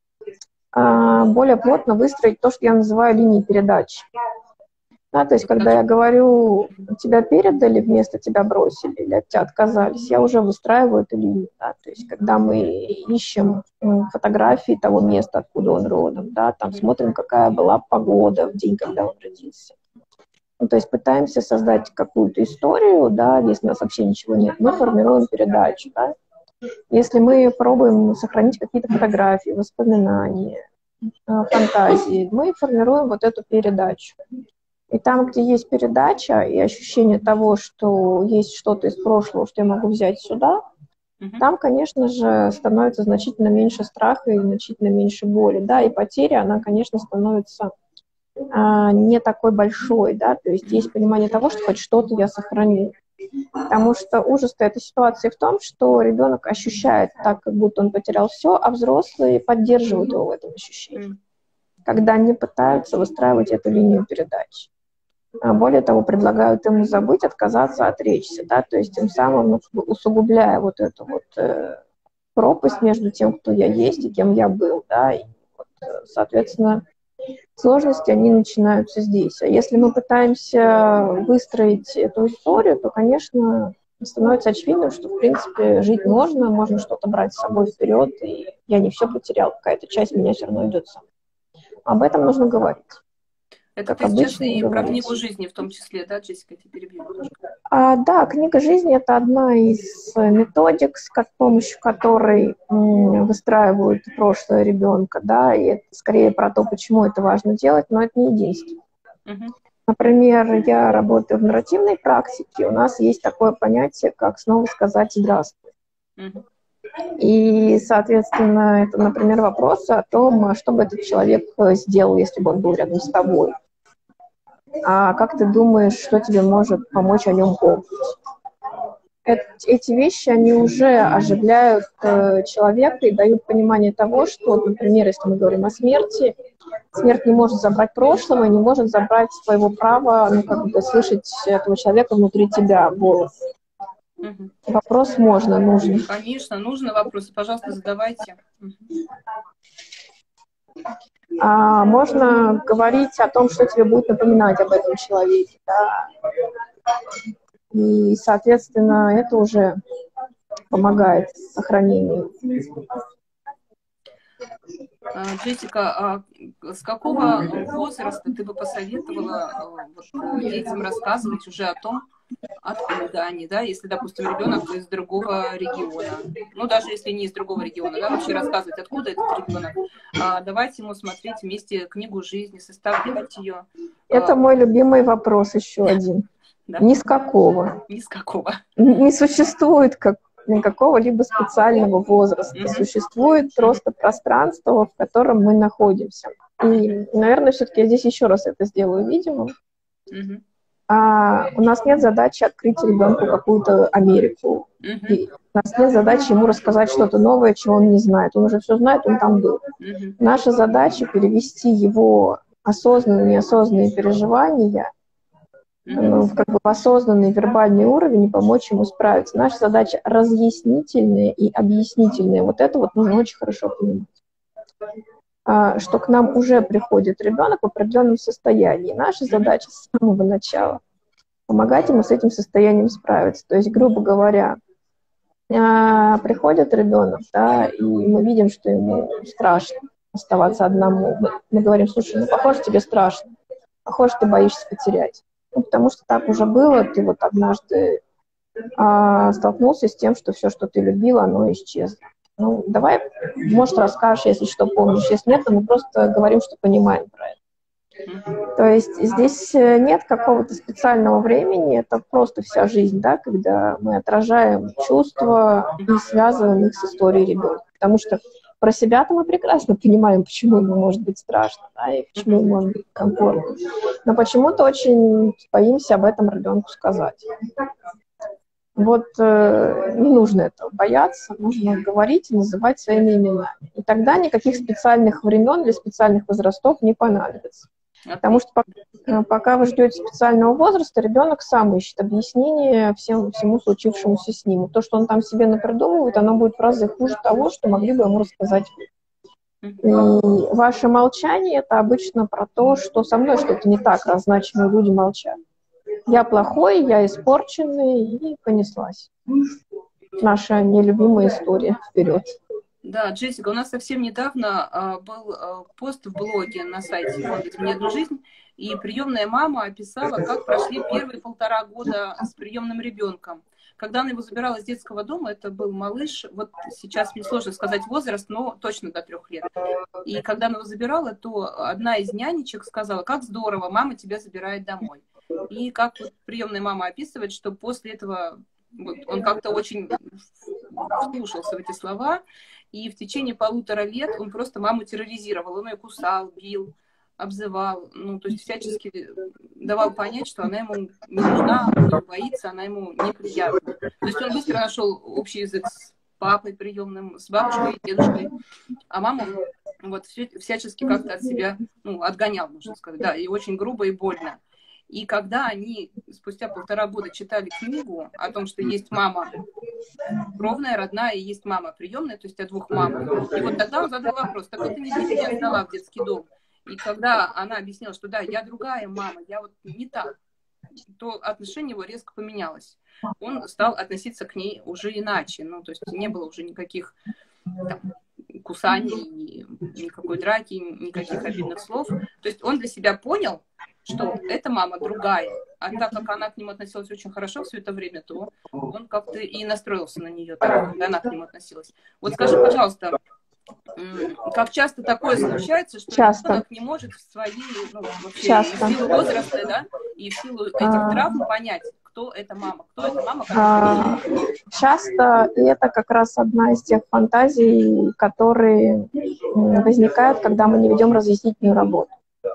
более плотно выстроить то, что я называю линией передачи. Да, то есть, когда я говорю, тебя передали, вместо тебя бросили, или от тебя отказались, я уже выстраиваю эту линию. Да, то есть, когда мы ищем фотографии того места, откуда он родом, да, там смотрим, какая была погода в день, когда он родился. Ну, то есть, пытаемся создать какую-то историю, да, если у нас вообще ничего нет, мы формируем передачу, да. Если мы пробуем сохранить какие-то фотографии, воспоминания, фантазии, мы формируем вот эту передачу. И там, где есть передача и ощущение того, что есть что-то из прошлого, что я могу взять сюда, mm-hmm. там, конечно же, становится значительно меньше страха и значительно меньше боли. Да, и потеря, она, конечно, становится а, не такой большой, да, то есть есть понимание того, что хоть что-то я сохраню. Потому что ужас этой ситуации в том, что ребенок ощущает так, как будто он потерял все, а взрослые поддерживают его в этом ощущении, когда они пытаются выстраивать эту линию передачи. Более того, предлагают ему забыть, отказаться, отречься, да, то есть тем самым усугубляя вот эту вот э, пропасть между тем, кто я есть и кем я был, да, и вот, соответственно, сложности, они начинаются здесь. А если мы пытаемся выстроить эту историю, то, конечно, становится очевидным, что, в принципе, жить можно, можно что-то брать с собой вперед, и я не все потерял, какая-то часть меня все равно идет сама. Об этом нужно говорить. Это ты сейчас и про книгу жизни в том числе, да, Джессика, я тебя перебью немножко. А, да, книга жизни – это одна из методик, с помощью которой м, выстраивают прошлое ребенка, да, и это скорее про то, почему это важно делать, но это не единственное. Uh-huh. Например, я работаю в нарративной практике, у нас есть такое понятие, как снова сказать «здравствуй». Uh-huh. И, соответственно, это, например, вопрос о том, что бы этот человек сделал, если бы он был рядом с тобой. А как ты думаешь, что тебе может помочь о нем помнить? Эти вещи, они уже оживляют человека и дают понимание того, что, например, если мы говорим о смерти, смерть не может забрать прошлого, не может забрать твоего права, ну, как бы, слышать этого человека внутри тебя, голос. Угу. Вопрос можно, нужно. Конечно, нужно вопросы, пожалуйста, задавайте. Угу. А, можно говорить о том, что тебе будет напоминать об этом человеке, да. И, соответственно, это уже помогает сохранению. Джессика, а с какого возраста ты бы посоветовала вот, детям рассказывать уже о том, откуда они, да, если, допустим, ребенок из другого региона, ну, даже если не из другого региона, да, вообще рассказывать, откуда этот ребенок, а, давайте ему смотреть вместе книгу жизни, составлять ее. Это а... мой любимый вопрос еще один. Да? Ни с какого. Ни с какого. Не существует как, какого-либо специального возраста. Mm-hmm. Существует mm-hmm. просто пространство, в котором мы находимся. И, наверное, все-таки я здесь еще раз это сделаю видимым. Mm-hmm. А, у нас нет задачи открыть ребенку какую-то Америку. Uh-huh. И у нас нет задачи ему рассказать что-то новое, чего он не знает. Он уже все знает, он там был. Uh-huh. Наша задача перевести его осознанные, неосознанные переживания ну, как бы в осознанный вербальный уровень и помочь ему справиться. Наша задача разъяснительная и объяснительная. Вот это вот нужно очень хорошо понимать. А, что к нам уже приходит ребенок в определенном состоянии. Наша задача с самого начала помогать ему с этим состоянием справиться. То есть, грубо говоря, а, приходит ребенок, да, и мы видим, что ему страшно оставаться одному. Мы, мы говорим: слушай, ну, похоже, тебе страшно, похоже, ты боишься потерять. Ну, потому что так уже было, ты вот однажды а, столкнулся с тем, что все, что ты любил, оно исчезло. Ну, давай, может, расскажешь, если что помнишь. Если нет, то мы просто говорим, что понимаем про это. То есть здесь нет какого-то специального времени, это просто вся жизнь, да, когда мы отражаем чувства и связываем их с историей ребенка. Потому что про себя-то мы прекрасно понимаем, почему ему может быть страшно, да, и почему ему может быть комфортно. Но почему-то очень боимся об этом ребенку сказать. Вот э, не нужно этого бояться, нужно говорить и называть своими именами. И тогда никаких специальных времен для специальных возрастов не понадобится. Потому что пока, пока вы ждете специального возраста, ребенок сам ищет объяснение всем, всему случившемуся с ним. И то, что он там себе напридумывает, оно будет в разы хуже того, что могли бы ему рассказать вы. И ваше молчание – это обычно про то, что со мной что-то не так, раз значимые люди молчат. Я плохой, я испорченный, и понеслась. Наша нелюбимая история. Вперед. Да, Джессика, у нас совсем недавно а, был а, пост в блоге на сайте фонда «Измени одну жизнь», и приемная мама описала, как прошли первые полтора года с приемным ребенком. Когда она его забирала из детского дома, это был малыш, вот сейчас мне сложно сказать возраст, но точно до трех лет. И когда она его забирала, то одна из нянечек сказала: как здорово, мама тебя забирает домой. И как вот приемная мама описывает, что после этого вот, он как-то очень вслушался в эти слова, и в течение полутора лет он просто маму терроризировал. Он ее кусал, бил, обзывал, ну, то есть всячески давал понять, что она ему не нужна, он ее боится, она ему неприятна. То есть он быстро нашел общий язык с папой приемным, с бабушкой, дедушкой, а маму вот всячески как-то от себя, ну, отгонял, можно сказать, да, и очень грубо и больно. И когда они спустя полтора года читали книгу о том, что есть мама кровная, родная, и есть мама приемная, то есть о двух мамах, и вот тогда он задал вопрос: так вот ты не меня сдала в детский дом. И когда она объяснила, что да, я другая мама, я вот не так, то отношение его резко поменялось. Он стал относиться к ней уже иначе, ну, то есть не было уже никаких там кусаний, никакой драки, никаких обидных слов. То есть он для себя понял, что эта мама другая. А так как она к нему относилась очень хорошо все это время, то он как-то и настроился на нее, так как она к нему относилась. Вот скажи, пожалуйста, как часто такое случается, что часто. ребенок не может в своей, ну, вообще, часто. в силу возраста, да, и в силу этих а... травм понять, кто эта мама, кто эта мама, а... Часто, и это как раз одна из тех фантазий, которые возникают, когда мы не ведем разъяснительную работу.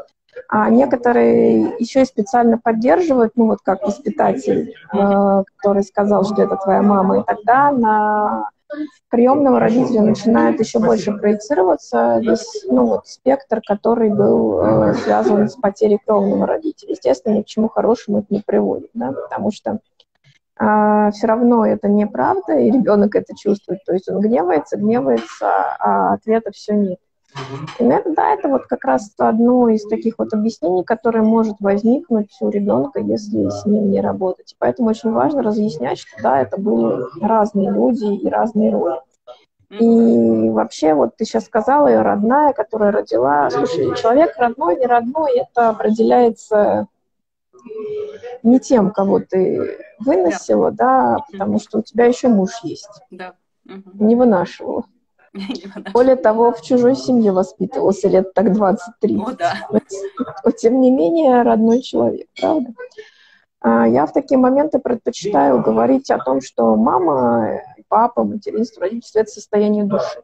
А некоторые еще и специально поддерживают, ну вот как воспитатель, э, который сказал, что это твоя мама, и тогда на приемного родителя начинает еще больше проецироваться весь, ну, вот, спектр, который был э, связан с потерей кровного родителя. Естественно, ни к чему хорошему это не приводит, да, потому что э, все равно это неправда, и ребенок это чувствует, то есть он гневается, гневается, а ответа все нет. И это, да, это вот как раз одно из таких вот объяснений, которое может возникнуть у ребенка, если с ним не работать. И поэтому очень важно разъяснять, что да, это были разные люди и разные роли. И вообще, вот ты сейчас сказала, ее родная, которая родила. Слушай, человек родной, не родной, это определяется не тем, кого ты выносила, да, потому что у тебя еще муж есть. Да. Не вынашивала. Более того, в чужой семье воспитывался лет так двадцать-тридцать. О, да. Но, но, тем не менее, родной человек, правда? А я в такие моменты предпочитаю говорить о том, что мама, папа, материнство, родительство – это состояние души.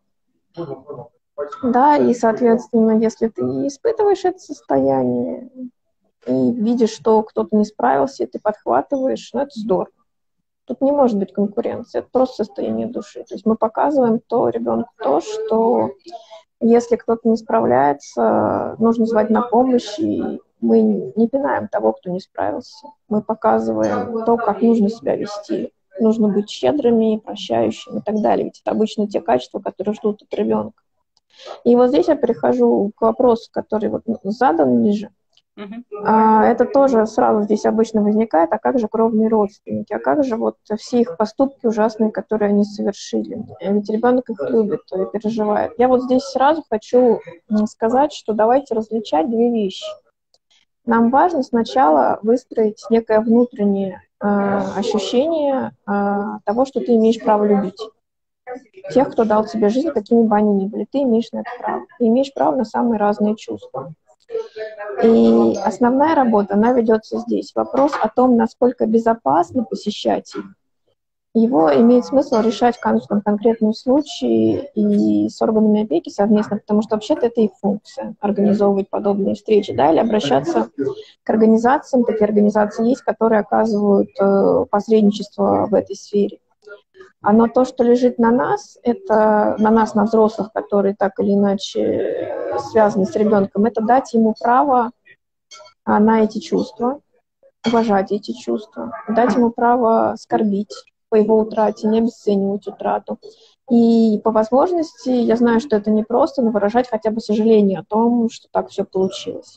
Да, и, соответственно, если ты испытываешь это состояние и видишь, что кто-то не справился, и ты подхватываешь, ну, это здорово. Тут не может быть конкуренции, это просто состояние души. То есть мы показываем то ребенку то, что если кто-то не справляется, нужно звать на помощь и Мы не пинаем того, кто не справился. Мы показываем то, как нужно себя вести. Нужно быть щедрыми, прощающими и так далее. Ведь это обычно те качества, которые ждут от ребенка. И вот здесь я перехожу к вопросу, который вот задан ниже. Uh-huh. А, это тоже сразу здесь обычно возникает, а как же кровные родственники, а как же вот все их поступки ужасные, которые они совершили. Ведь ребенок их любит и переживает. Я вот здесь сразу хочу сказать, что давайте различать две вещи. Нам важно сначала выстроить некое внутреннее э, ощущение э, того, что ты имеешь право любить. Тех, кто дал тебе жизнь, какими бы они ни были, ты имеешь на это право. Ты имеешь право на самые разные чувства. И основная работа, она ведется здесь. Вопрос о том, насколько безопасно посещать их, его имеет смысл решать в каждом конкретном случае и с органами опеки совместно, потому что вообще-то это их функция — организовывать подобные встречи, да, или обращаться к организациям. Такие организации есть, которые оказывают э, посредничество в этой сфере. Но то, что лежит на нас, это на нас, на взрослых, которые так или иначе связаны с ребенком, это дать ему право на эти чувства, уважать эти чувства, дать ему право скорбить по его утрате, не обесценивать утрату. И по возможности, я знаю, что это непросто, но выражать хотя бы сожаление о том, что так все получилось.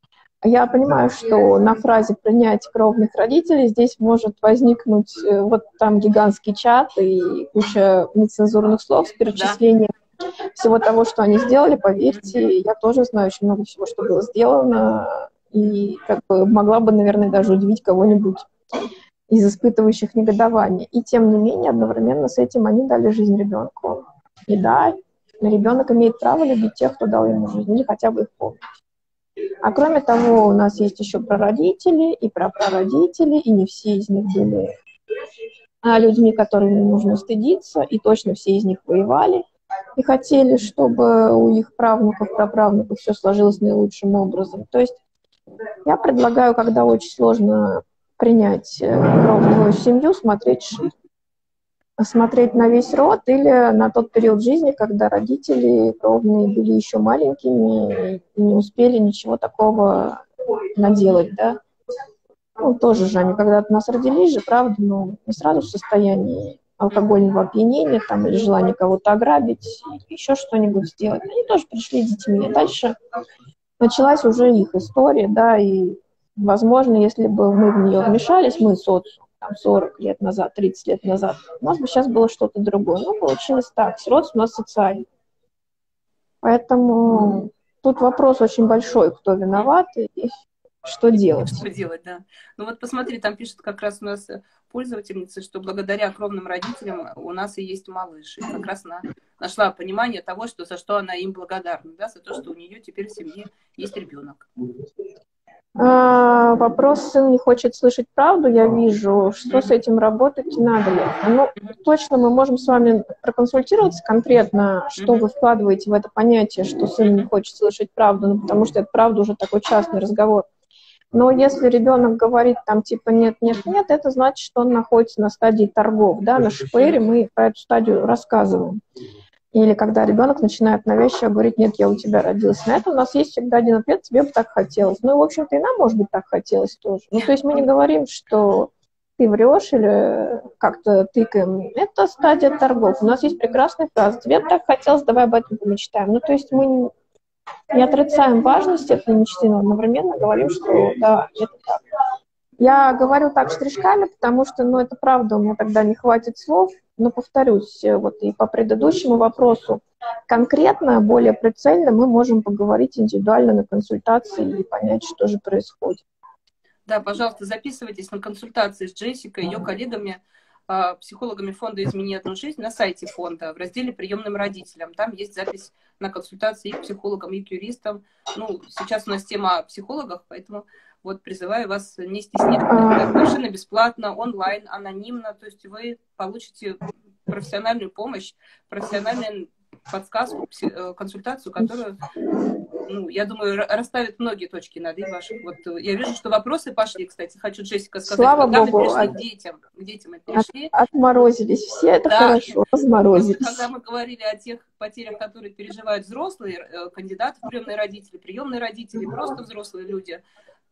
Я понимаю, что на фразе «принять кровных родителей» здесь может возникнуть вот там гигантский чат и куча нецензурных слов с перечислением да. всего того, что они сделали. Поверьте, я тоже знаю очень много всего, что было сделано, и как бы могла бы, наверное, даже удивить кого-нибудь из испытывающих негодование. И тем не менее, одновременно с этим они дали жизнь ребенку. И да, ребенок имеет право любить тех, кто дал ему жизнь, или хотя бы их помнить. А кроме того, у нас есть еще прародители и прапрародители, и не все из них были людьми, которыми нужно стыдиться, и точно все из них воевали и хотели, чтобы у их правнуков, праправнуков все сложилось наилучшим образом. То есть я предлагаю, когда очень сложно принять кровную семью, смотреть шире. Смотреть на весь род или на тот период жизни, когда родители кровные были еще маленькими и не успели ничего такого наделать, да. Ну, тоже же они когда-то нас родились же, правда, но не сразу в состоянии алкогольного опьянения там, или желания кого-то ограбить, или еще что-нибудь сделать. Они тоже пришли детьми. А дальше началась уже их история, да, и, возможно, если бы мы в нее вмешались, мы социум, там, сорок лет назад, тридцать лет назад, у нас бы сейчас было что-то другое. Но получилось так. Сиротство у нас социальное. Поэтому тут вопрос очень большой, кто виноват и что делать. Что делать, да. Ну вот посмотри, там пишет как раз у нас пользовательница, что благодаря кровным родителям у нас и есть малыш. И как раз она нашла понимание того, что, за что она им благодарна, да, за то, что у нее теперь в семье есть ребенок. А, вопрос, сын не хочет слышать правду, я вижу, что с этим работать, надо ли. Ну, точно мы можем с вами проконсультироваться конкретно, что вы вкладываете в это понятие, что сын не хочет слышать правду, ну, потому что это, правда, уже такой частный разговор. Но если ребенок говорит там типа нет, нет, нет, это значит, что он находится на стадии торгов, да, на ШПРе мы про эту стадию рассказываем. Или когда ребенок начинает навязчиво говорить, нет, я у тебя родилась. На это у нас есть всегда один ответ, тебе бы так хотелось. Ну, в общем-то, и нам, может быть, так хотелось тоже. Ну, то есть мы не говорим, что ты врешь или как-то тыкаем. Это стадия торгов. У нас есть прекрасная фраза, тебе бы так хотелось, давай об этом помечтаем. Ну, то есть мы не отрицаем важность этой мечты, но одновременно говорим, что да, это так. Я говорю так штришками, потому что, ну, это правда, у меня тогда не хватит слов. Но повторюсь, вот и по предыдущему вопросу, конкретно, более прицельно мы можем поговорить индивидуально на консультации и понять, что же происходит. Да, пожалуйста, записывайтесь на консультации с Джессикой, ее коллегами, психологами фонда «Измени одну жизнь» на сайте фонда в разделе «Приемным родителям». Там есть запись на консультации и к психологам, и к юристам. Ну, сейчас у нас тема о психологах, поэтому вот призываю вас не стесняться. Совершенно бесплатно, онлайн, анонимно. То есть вы получите профессиональную помощь, профессиональную подсказку, консультацию, которую, ну, я думаю, расставит многие точки над «и» ваших. Вот я вижу, что вопросы пошли, кстати. Хочу, Джессика, сказать, Слава когда Богу, мы пришли от... к детям, к детям мы перешли. От, отморозились все, это да. хорошо, разморозились. Когда мы говорили о тех потерях, которые переживают взрослые кандидаты в приемные родители, приемные родители, просто взрослые люди,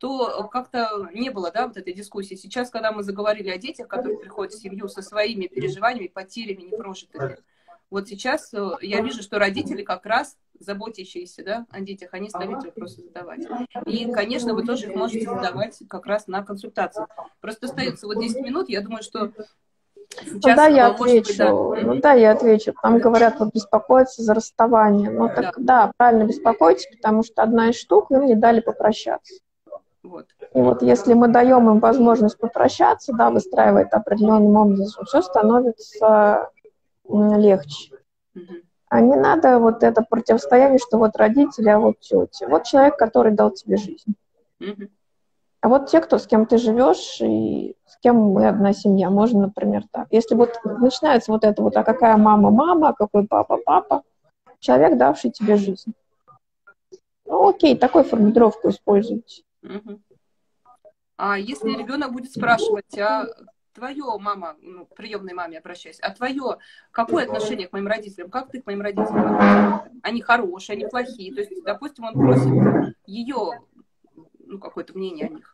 то как-то не было, да, вот этой дискуссии. Сейчас, когда мы заговорили о детях, которые приходят в семью со своими переживаниями, потерями непрожитыми, вот сейчас я вижу, что родители как раз заботящиеся, да, о детях, они стали эти вопросы задавать. И, конечно, вы тоже их можете задавать как раз на консультации. Просто остается вот десять минут, я думаю, что сейчас, ну, да, я отвечу. Быть, да. Ну да, я отвечу. Там говорят, вот беспокоиться за расставание. Ну так да, да, правильно беспокойтесь, потому что одна из штук, им не дали попрощаться. Вот. И вот если мы даем им возможность попрощаться, да, выстраивая это определенным образом, все становится легче. Угу. А не надо вот это противостояние, что вот родители, а вот тетя. Вот человек, который дал тебе жизнь. Угу. А вот те, кто, с кем ты живешь, и с кем мы одна семья, можно, например, так. Если вот начинается вот это вот, а какая мама мама, а какой папа папа, человек, давший тебе жизнь. Ну окей, такую формулировку используйте. Угу. А если ребенок будет спрашивать, а твое, мама, ну, приемной маме обращаюсь, а твое, какое отношение к моим родителям, как ты к моим родителям? Они хорошие, они плохие. То есть, допустим, он просит ее, ну, какое-то мнение о них.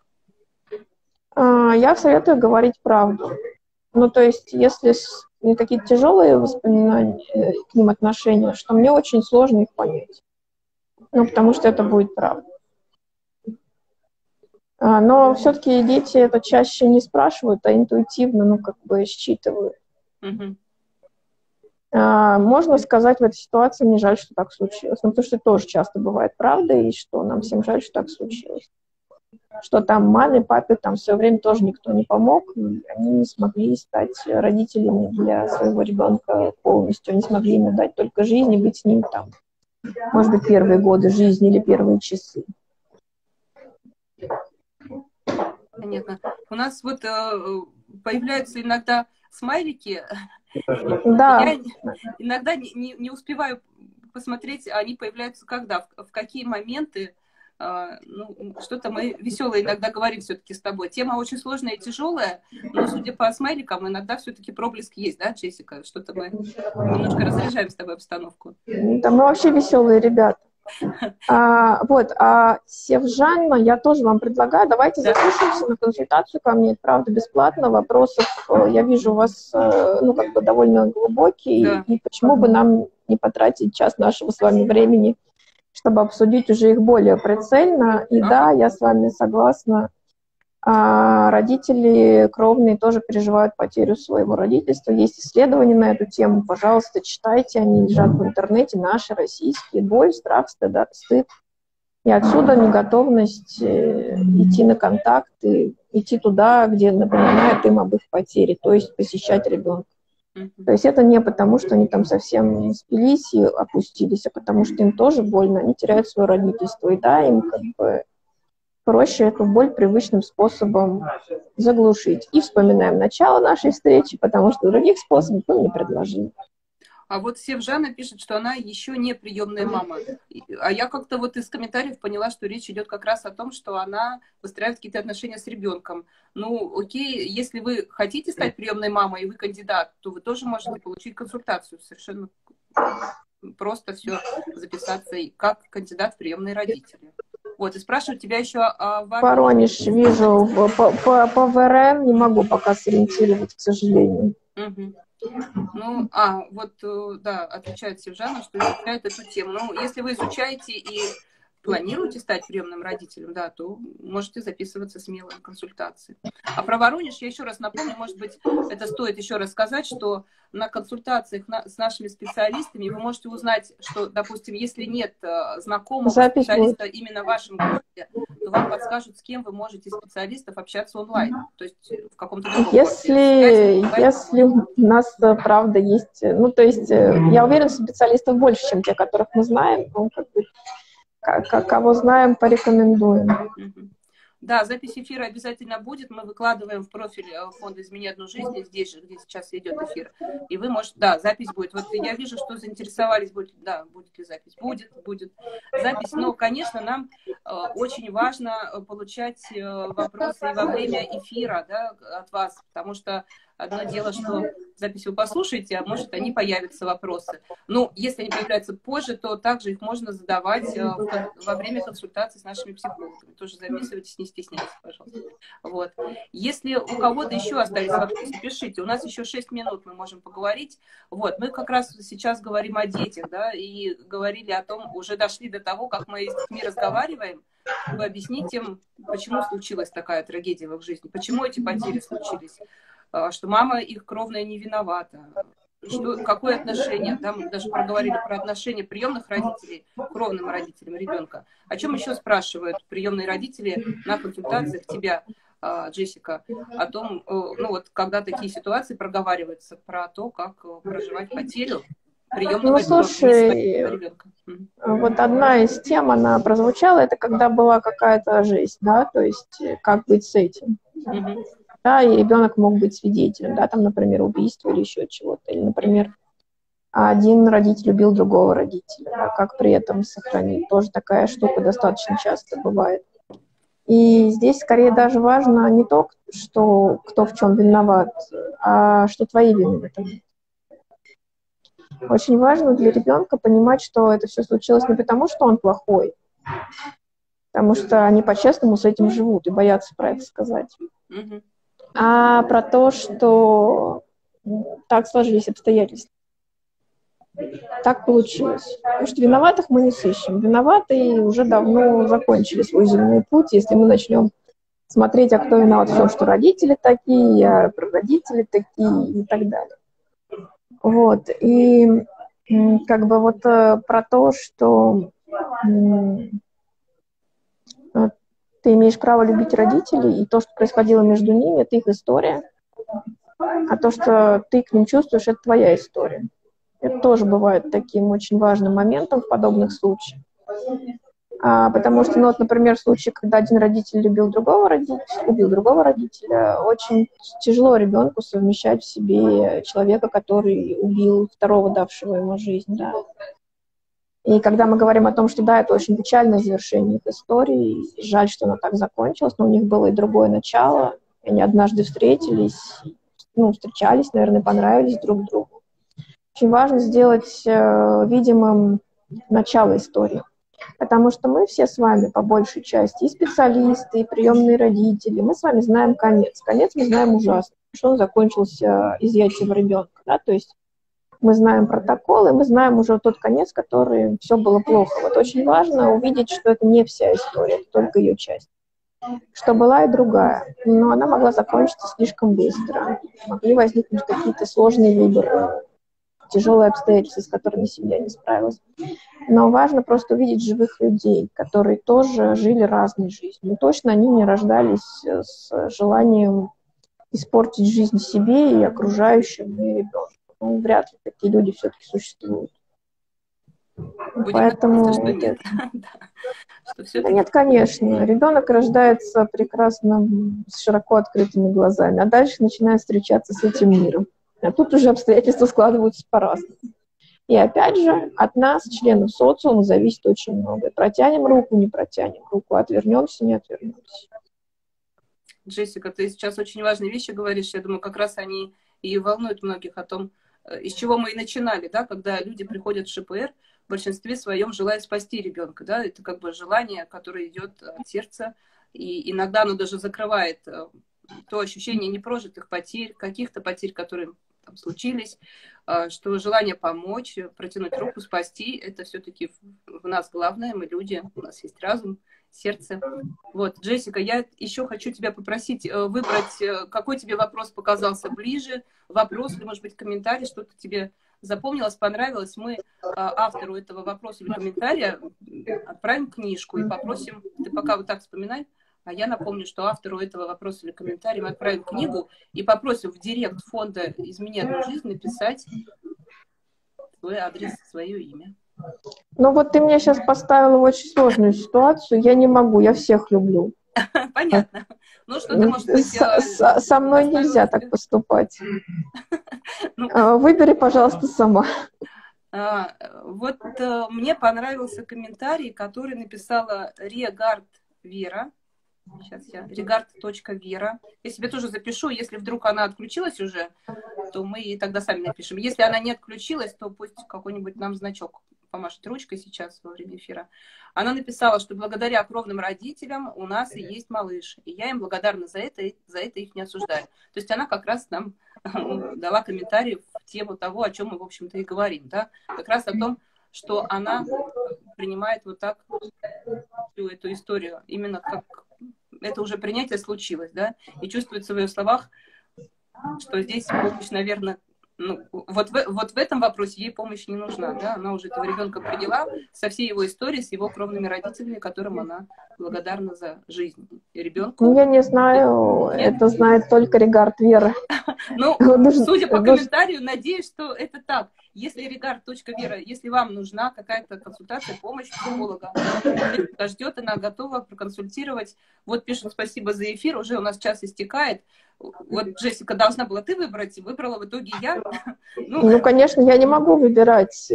Я советую говорить правду. Ну, то есть, если какие-то тяжелые воспоминания к ним отношения, что мне очень сложно их понять. Ну, потому что это будет правда. Но все-таки дети это чаще не спрашивают, а интуитивно, ну, как бы считывают. Uh-huh. Можно сказать в этой ситуации, мне жаль, что так случилось. Ну, потому что это тоже часто бывает правда, и что нам всем жаль, что так случилось. Что там маме, папе там в свое время тоже никто не помог, и они не смогли стать родителями для своего ребенка полностью. Они смогли ему дать только жизнь и быть с ним там, может быть, первые годы жизни или первые часы. Понятно. У нас вот э, появляются иногда смайлики. Да. Я иногда не, не, не успеваю посмотреть, они появляются когда, в, в какие моменты. Э, ну, что-то мы веселое иногда говорим все-таки с тобой. Тема очень сложная и тяжелая, но, судя по смайликам, иногда все-таки проблеск есть, да, Джессика? Что-то мы немножко разряжаем с тобой обстановку. Да, мы вообще веселые ребята. А, вот, а Севжанна, я тоже вам предлагаю, давайте да. запишемся на консультацию ко мне, это правда бесплатно, вопросов, я вижу у вас, ну, как бы довольно глубокие, да. и почему бы нам не потратить час нашего с вами времени, чтобы обсудить уже их более прицельно, и ага. да, я с вами согласна, а родители кровные тоже переживают потерю своего родительства. Есть исследования на эту тему. Пожалуйста, читайте. Они лежат в интернете, наши, российские. Боль, страх, стыд. стыд. И отсюда неготовность идти на контакт, и идти туда, где напоминает им об их потере, то есть посещать ребенка. Mm-hmm. То есть это не потому, что они там совсем спились и опустились, а потому что им тоже больно, они теряют свое родительство. И да, им как бы проще эту боль привычным способом заглушить. И вспоминаем начало нашей встречи, потому что других способов мы не предложили. А вот Севжана пишет, что она еще не приемная мама. А я как-то вот из комментариев поняла, что речь идет как раз о том, что она выстраивает какие-то отношения с ребенком. Ну, окей, если вы хотите стать приемной мамой, и вы кандидат, то вы тоже можете получить консультацию. Совершенно просто все записаться как кандидат в приемные родители. Вот, и спрашиваю тебя еще о Воронеже. Воронеж вижу, по, по, по ВРН не могу пока сориентировать, к сожалению. Угу. Ну, а, вот, да, отвечает Севжана, что изучает эту тему. Ну, если вы изучаете и планируете стать приемным родителем, да, то можете записываться смело на консультации. А про Воронеж я еще раз напомню, может быть, это стоит еще раз сказать, что на консультациях на, с нашими специалистами вы можете узнать, что, допустим, если нет э, знакомого Запись специалиста будет. именно в вашем городе, то вам подскажут, с кем вы можете специалистов общаться онлайн, то есть в каком-то другом если, городе. Если у нас, правда, есть, ну, то есть я уверена, специалистов больше, чем те, которых мы знаем, ну, как бы, кого знаем, порекомендуем. Да, запись эфира обязательно будет. Мы выкладываем в профиль фонда «Измени одну жизнь», здесь же, где сейчас идет эфир. И вы можете... Да, запись будет. Вот я вижу, что заинтересовались. Будет, да, будет ли запись? Будет, будет запись. Но, конечно, нам э, очень важно получать э, вопросы и во время эфира, да, от вас, потому что Одно дело, что запись вы послушаете, а может, они появятся вопросы. Ну, если они появляются позже, то также их можно задавать во время консультации с нашими психологами. Тоже записывайтесь, не стесняйтесь, пожалуйста. Вот. Если у кого-то еще остались вопросы, пишите. У нас еще шесть минут мы можем поговорить. Вот. Мы как раз сейчас говорим о детях, да, и говорили о том, уже дошли до того, как мы с детьми разговариваем. Вы объясните им, почему случилась такая трагедия в их жизни, почему эти потери случились, что мама их кровная не виновата, что, какое отношение, там даже проговорили про отношения приемных родителей к кровным родителям ребенка. О чем еще спрашивают приемные родители на консультациях тебя, Джессика, о том, ну вот, когда такие ситуации проговариваются, про то, как проживать потерю приемного ну, слушай, ребенка. Вот одна из тем, она прозвучала, это когда была какая-то жесть, да, то есть как быть с этим. Mm-hmm. Да, и ребенок мог быть свидетелем, да, там, например, убийства или еще чего-то, или, например, один родитель убил другого родителя, да, как при этом сохранить, тоже такая штука достаточно часто бывает. И здесь скорее даже важно не то, что кто в чем виноват, а что твои вины в этом. Очень важно для ребенка понимать, что это все случилось не потому, что он плохой, потому что они по-честному с этим живут и боятся про это сказать, Mm-hmm. а про то, что так сложились обстоятельства. Так получилось. Потому что виноватых мы не сыщем. Виноватые уже давно закончили свой земной путь, если мы начнем смотреть, а кто виноват в том, что родители такие, а прародители такие и так далее. Вот, и как бы вот про то, что ты имеешь право любить родителей, и то, что происходило между ними, это их история, а то, что ты к ним чувствуешь, это твоя история. Это тоже бывает таким очень важным моментом в подобных случаях. А, потому что, ну, вот, например, в случае, когда один родитель любил другого родителя, убил другого родителя, очень тяжело ребенку совмещать в себе человека, который убил второго, давшего ему жизнь, да. И когда мы говорим о том, что да, это очень печальное завершение их истории, жаль, что оно так закончилось, но у них было и другое начало, и они однажды встретились, ну, встречались, наверное, понравились друг другу. Очень важно сделать э, видимым начало истории. Потому что мы все с вами, по большей части, и специалисты, и приемные родители, мы с вами знаем конец. Конец мы знаем ужасно, что он закончился изъятием ребенка. Да? То есть мы знаем протокол, и мы знаем уже тот конец, который все было плохо. Вот очень важно увидеть, что это не вся история, это только ее часть. Что была и другая, но она могла закончиться слишком быстро. Могли возникнуть какие-то сложные выборы, тяжелые обстоятельства, с которыми семья не справилась. Но важно просто увидеть живых людей, которые тоже жили разной жизнью. И точно они не рождались с желанием испортить жизнь себе и окружающим, и ребенку. Ну, вряд ли такие люди все-таки существуют. Будем Поэтому... надеяться, что нет. Да нет, конечно. Ребенок рождается прекрасно, с широко открытыми глазами, а дальше начинает встречаться с этим миром. А тут уже обстоятельства складываются по-разному. И опять же, от нас, членов социума, зависит очень многое. Протянем руку, не протянем руку, отвернемся, не отвернемся. Джессика, ты сейчас очень важные вещи говоришь. Я думаю, как раз они и волнуют многих о том, из чего мы и начинали, да, когда люди приходят в ШПР, в большинстве своем желая спасти ребенка. Да? Это как бы желание, которое идет от сердца, и иногда оно даже закрывает то ощущение непрожитых потерь, каких-то потерь, которые там случились, что желание помочь, протянуть руку, спасти, это все-таки в нас главное, мы люди, у нас есть разум, сердце. Вот, Джессика, я еще хочу тебя попросить выбрать, какой тебе вопрос показался ближе, вопрос или, может быть, комментарий, что-то тебе запомнилось, понравилось. Мы автору этого вопроса или комментария отправим книжку и попросим, ты пока вот так вспоминай, а я напомню, что автору этого вопроса или комментария мы отправим книгу и попросим в директ фонда «Измени одну жизнь» написать свой адрес, свое имя. Ну вот ты меня сейчас поставила в очень сложную ситуацию. Я не могу, я всех люблю. Понятно. Ну что ты, может быть... Со, со мной нельзя так поступать. Выбери, пожалуйста, сама. Вот мне понравился комментарий, который написала Регард Вера. Сейчас я. Регард.вера. Я себе тоже запишу. Если вдруг она отключилась уже, то мы ей тогда сами напишем. Если она не отключилась, то пусть какой-нибудь нам значок помашет ручкой сейчас во время эфира. Она написала, что благодаря кровным родителям у нас и есть малыш. И я им благодарна за это, и за это их не осуждаю. То есть она как раз нам дала комментарий в тему того, о чем мы, в общем-то, и говорим. Да? Как раз о том, что она принимает вот так всю эту историю. Именно как это уже принятие случилось, да, и чувствуется в ее словах, что здесь помощь, наверное, ну, вот, в, вот в этом вопросе ей помощь не нужна, да, она уже этого ребенка приняла со всей его историей, с его кровными родителями, которым она благодарна за жизнь. И ребенку... Ну, я не знаю, нет? Это знает только Регард Вера. Ну, судя по комментарию, надеюсь, что это так. Если Регард.Вера, если вам нужна какая-то консультация, помощь психолога, Джессика ждет, она готова проконсультировать. Вот пишут: спасибо за эфир, уже у нас час истекает. Вот, Джессика, должна была ты выбрать, выбрала в итоге я. Ну, ну, конечно, я не могу выбирать.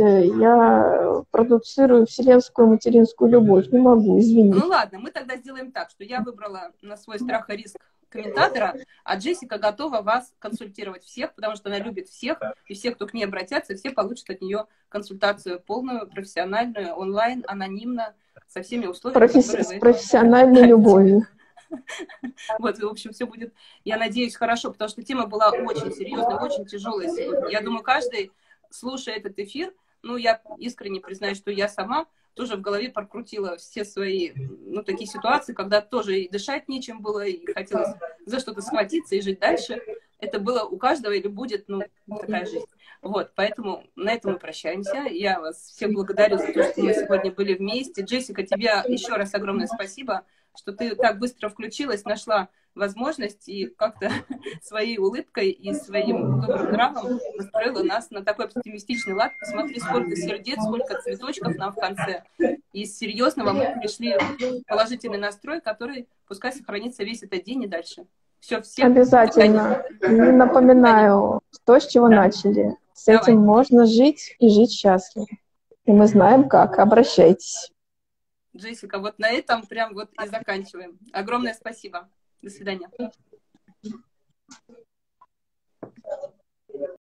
Я продуцирую вселенскую материнскую любовь. Не могу, извини. Ну ладно, мы тогда сделаем так, что я выбрала на свой страх и риск комментатора, а Джессика готова вас консультировать всех, потому что она любит всех, и все, кто к ней обратятся, все получат от нее консультацию полную, профессиональную, онлайн, анонимно, со всеми условиями. Професс... С профессиональной любовью. Вот, в общем, все будет, я надеюсь, хорошо, потому что тема была очень серьезная, очень тяжелая сегодня. Я думаю, каждый, слушая этот эфир, ну, я искренне признаюсь, что я сама тоже в голове прокрутила все свои, ну, такие ситуации, когда тоже и дышать нечем было, и хотелось за что-то схватиться и жить дальше. Это было у каждого или будет, ну, такая жизнь. Вот, поэтому на этом мы прощаемся. Я вас всех благодарю за то, что мы сегодня были вместе. Джессика, тебе еще раз огромное спасибо, что ты так быстро включилась, нашла возможность и как-то своей улыбкой и своим добрым нравом настроила нас на такой оптимистичный лад. Посмотри, сколько сердец, сколько цветочков нам в конце. И из серьезного мы пришли в положительный настрой, который пускай сохранится весь этот день и дальше. Все, всем обязательно. Не напоминаю то, с чего да. начали. С Давай. Этим можно жить и жить счастливо. И мы знаем как. Обращайтесь. Джессика, вот на этом прям вот и заканчиваем. Огромное спасибо. До свидания.